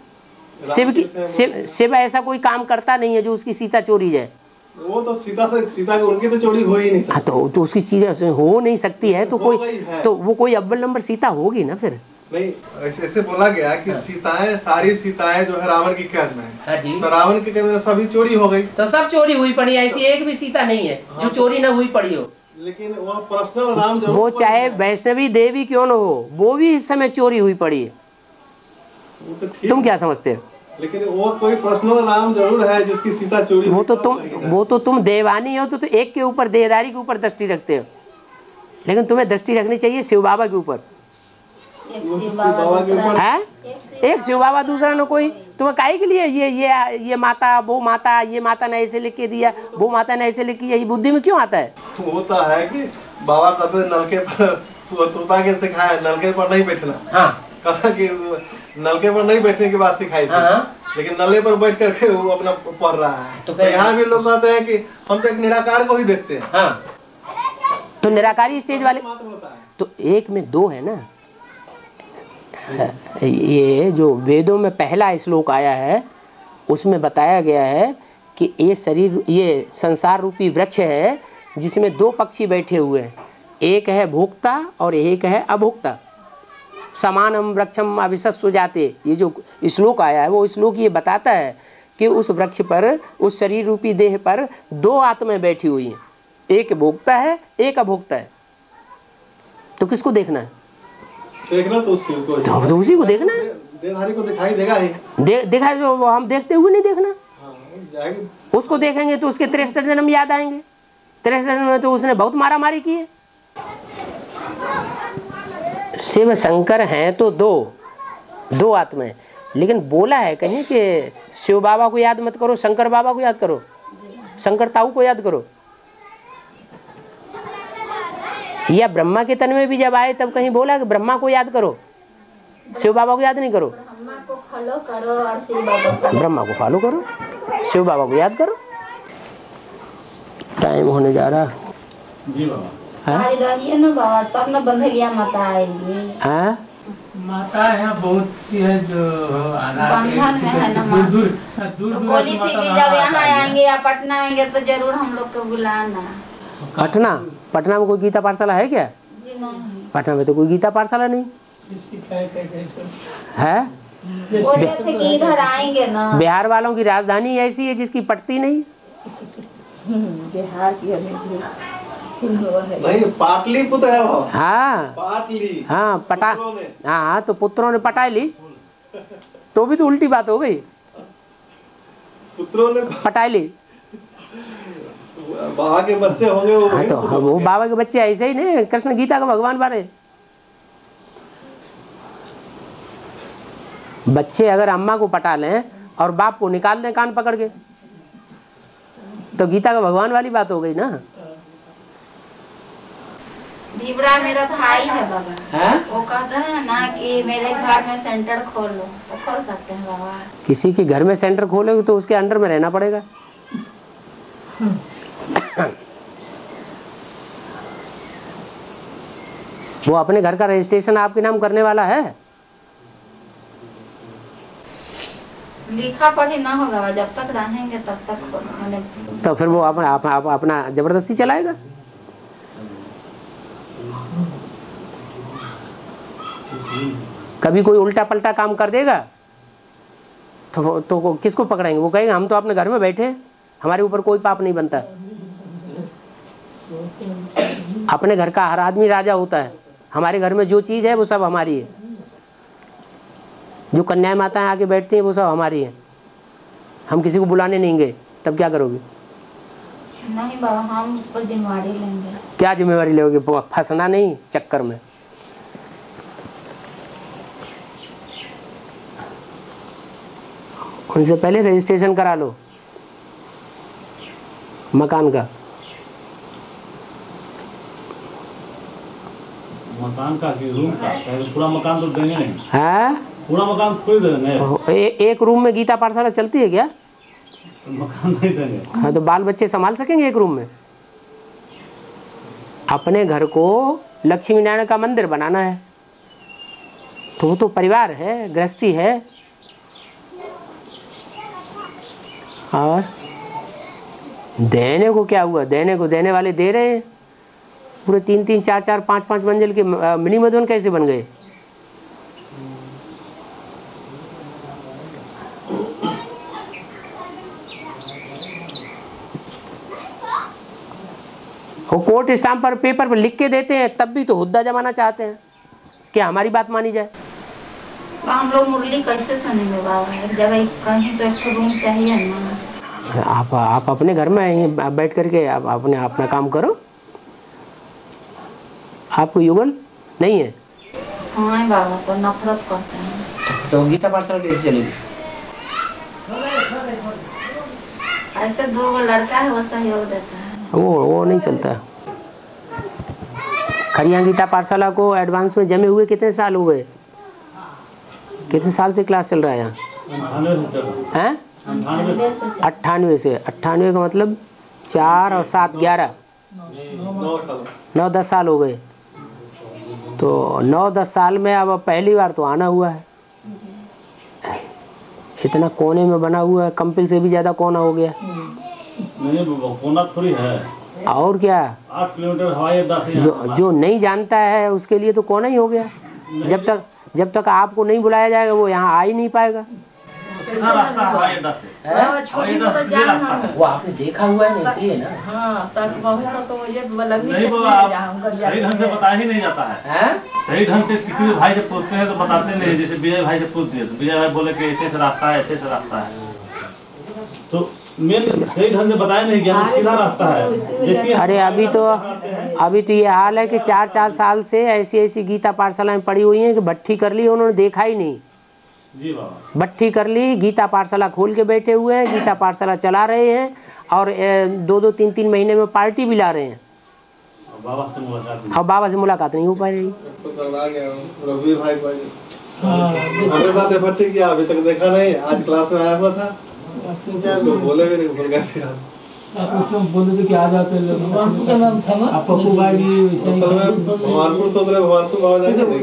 शिव ऐसा कोई काम करता नहीं है जो उसकी सीता चोरी जाए। वो तो सीता को उनकी तो चोरी हो ही नहीं सकती। तो उसकी चीजें हो नहीं सकती है तो वो कोई अव्वल नंबर सीता होगी ना फिर। नहीं, ऐसे बोला गया कि सीताएं, सारी सीताएं जो है रावण की कैद में है, तो रावण की कैद में सभी चोरी हो गई, तो सब चोरी हुई पड़ी, ऐसी एक भी सीता नहीं है जो चोरी न हुई पड़ी हो। लेकिन वो पर्सनल राम जरूर, वो चाहे वैष्णवी देवी क्यों न हो, वो भी इस समय चोरी हुई पड़ी है। तुम क्या समझते हो? लेकिन वो कोई पर्सनल राम जरूर है जिसकी सीता चोरी। वो तो तुम देवानी हो तो एक के ऊपर, देहदारी के ऊपर दृष्टि रखते हो, लेकिन तुम्हें दृष्टि रखनी चाहिए शिव बाबा के ऊपर। है एक शिव बाबा, दूसरा न कोई। तुम्हें काहे के लिए ये माता, वो माता, ये माता ने ऐसे लिख के दिया, वो माता ने ऐसे लिख के, ये बुद्धि में क्यों आता है? होता है कि बाबा कहते नलके पर तोता के सिखाया, नलके पर नहीं बैठना। हाँ, कहा कि नलके पर नहीं बैठने की बात सिखाई थी। हाँ। लेकिन नले पर बैठ करके वो अपना पढ़ रहा है। तो यहाँ भी लोग कहते हैं कि हम तो एक निराकार को ही देखते हैं। हाँ, तो निराकारी स्टेज वाले तो एक में दो है ना, ये जो वेदों में पहला श्लोक आया है उसमें बताया गया है कि ये शरीर, ये संसार रूपी वृक्ष है जिसमें दो पक्षी बैठे हुए हैं, एक है भोक्ता और एक है अभोक्ता। समानम वृक्षम अविशस्व जाते, ये जो श्लोक आया है वो श्लोक ये बताता है कि उस वृक्ष पर, उस शरीर रूपी देह पर दो आत्माएं बैठी हुई हैं, एक भोक्ता है एक अभोक्ता है। तो किसको देखना है? देखना तो उसी को, तो उसी को देखना है, देहधारी को दिखाई देगा ही। देखा जो हम देखते हुए नहीं देखना। जाएगी। उसको देखेंगे तो उसके 63 जन्म याद आएंगे। 63 जन्म में तो उसने बहुत मारा मारी की है। शिव शंकर हैं तो दो आत्माएं, लेकिन बोला है कहीं कि शिव बाबा को याद मत करो, शंकर बाबा को याद करो, शंकर ताऊ को याद करो। या ब्रह्मा के तन में भी जब आए तब कहीं बोला कि ब्रह्मा को याद करो, शिव बाबा को याद नहीं करो। ब्रह्मा को फॉलो करो और शिव बाबा को, ब्रह्मा को फॉलो करो, शिव बाबा को याद करो। टाइम होने जा रहा जी बाबा। आई रहिए ना बाबा, तब ना बंधलिया माता आएगी। हाँ माता यहाँ बहुत सी है जो बंधन में है ना दूर माँ। दूर तो बोली थी कि जब यहाँ आएंगे या पटना आएंगे तो जरूर हम लोग को बुलाना। पटना में कोई गीता पाठशाला है क्या? जी नहीं, पटना में तो कोई गीता पाठशाला नहीं है। बोले थे कि इधर आएंगे ना। बिहार वालों की राजधानी ऐसी है जिसकी पटती नहीं। बिहार की नहीं, पाटलिपुत्र है वो। हाँ पाटली। हाँ पटा, हाँ तो पुत्रों ने पटा ली तो भी तो उल्टी बात हो गई। पुत्रों ने पटा ली, बाबा के बच्चे होंगे वो। हाँ तो वो बाबा के बच्चे ऐसे ही नहीं, कृष्ण गीता का भगवान बारे। बच्चे अगर अम्मा को पटा लें और बाप को निकाल दें कान पकड़ के तो गीता का भगवान वाली बात हो गई ना। धीबरा मेरा भाई है बाबा। है? वो कहते हैं ना कि मेरे घर में सेंटर खोल लो, तो खोल सकते हैं बाबा। किसी के घर में सेंटर खोलोगे तो उसके अंडर में रहना पड़ेगा। वो अपने घर का रजिस्ट्रेशन आपके नाम करने वाला है? लिखा पढ़ी ना होगा, जब तक रहेंगे तब तक। तो फिर वो अपना जबरदस्ती चलाएगा। कभी कोई उल्टा पलटा काम कर देगा तो किसको पकड़ेंगे? वो कहेंगे हम तो अपने घर में बैठे हैं, हमारे ऊपर कोई पाप नहीं बनता। अपने घर का हर आदमी राजा होता है। हमारे घर में जो चीज़ है वो सब हमारी है। जो कन्याएं माताएं आके बैठती हैं वो सब हमारी है। हम किसी को बुलाने नहीं गए, तब क्या करोगे? नहीं बाबा, हम उस पर जिम्मेवारी लेंगे। क्या जिम्मेवारी लोगे? फंसना नहीं चक्कर में। उनसे पहले रजिस्ट्रेशन करा लो मकान का। मकान का कि रूम का? पूरा मकान तो देंगे नहीं। है? पूरा मकान थोड़ी देंगे। एक रूम में गीता पाठशाला चलती है क्या? मकान नहीं देंगे। हाँ तो बाल बच्चे संभाल सकेंगे एक रूम में? अपने घर को लक्ष्मी नारायण का मंदिर बनाना है तो वो तो परिवार है, गृहस्थी है। और देने को क्या हुआ? देने को देने वाले दे रहे हैं। पूरे 3-3, 4-4, 5-5 मंजिल के मिनी मधुन कैसे बन गए? वो कोर्ट स्टाम्प पर पेपर पर लिख के देते हैं, तब भी तो हुद्दा जमाना चाहते हैं कि हमारी बात मानी जाए। तो हम लोग मुरली कैसे सुनेंगे बाबा? एक जगह कहीं तो एक रूम चाहिए ना। आप अपने घर में बैठ करके आप अपना काम करो। आपको युगल नहीं है? हाँ बाबा, तो नफरत करते हैं। तो गीता पाठशाला कैसे चलेगी? ऐसे 2 लड़का है वो सहयोग देता है। वो नहीं चलता। खरिया गीता पाठशाला को एडवांस में जमे हुए कितने साल हो गए? कितने साल से क्लास चल रहा है यहाँ? 98 से। 98 का मतलब 4 और 7 11, 9-10 साल हो गए। तो 9-10 साल में अब पहली बार तो आना हुआ है। इतना कोने में बना हुआ है, कंपिल से भी ज्यादा कोना हो गया। नहीं कोना थोड़ी है, और क्या, 8 किलोमीटर हवाई अड्डा जो नहीं जानता है उसके लिए तो कोना ही हो गया। जब तक आपको नहीं बुलाया जाएगा वो यहाँ आ ही नहीं पाएगा। वो आपने देखा हुआ है ना, इसलिए ना। हाँ, तक तो ये नहीं बाबा, सही ढंग से बताया ही नहीं जाता है। सही ढंग से किसी भी भाई जब पूछते हैं तो बताते नहीं। जैसे विजय भाई जब पूछ दिए तो विजय भाई बोले कि ऐसे से रास्ता है, ऐसे से रास्ता है, तो मेन सही ढंग से बताया नहीं गया, सीधा रास्ता है। अरे अभी तो ये हाल है कि 4 साल से ऐसी गीता पाठशालाएं पड़ी हुई हैं कि भट्ठी कर ली, उन्होंने देखा ही नहीं। जी बाबा, भट्ठी कर ली, गीता पाठशाला खोल के बैठे हुए हैं, गीता पाठशाला चला रहे हैं और 2-3 महीने में पार्टी भी ला रहे हैं। और बाबा से मुलाकात नहीं हो पा रही। रघुवीर भाई हमारे साथ भट्टी किया, अभी तक देखा नहीं। आज क्लास में आया हुआ था, उसको बोले भी नहीं, भूल गए थे। बोलते थे कि आ जाते लोग। पप्पू भाई भी भगवानपुर सोच रहे, भगवानपुर बाबा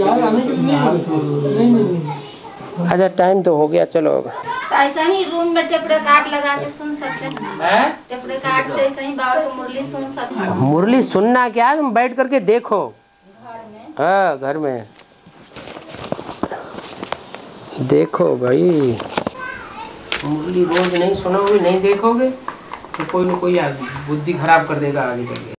जाएंगे। अच्छा टाइम तो हो गया, चलो। तो ऐसा ही रूम में टेप रिकॉर्ड लगा के सुन सकते हैं। टेप रिकॉर्ड से ऐसा ही बाबा की मुरली सुन सकते हैं। मुरली सुनना क्या, तुम बैठ करके देखो हाँ, घर में देखो भाई। मुरली रोज नहीं सुनोगे, नहीं देखोगे तो कोई न कोई बुद्धि खराब कर देगा आगे चल के।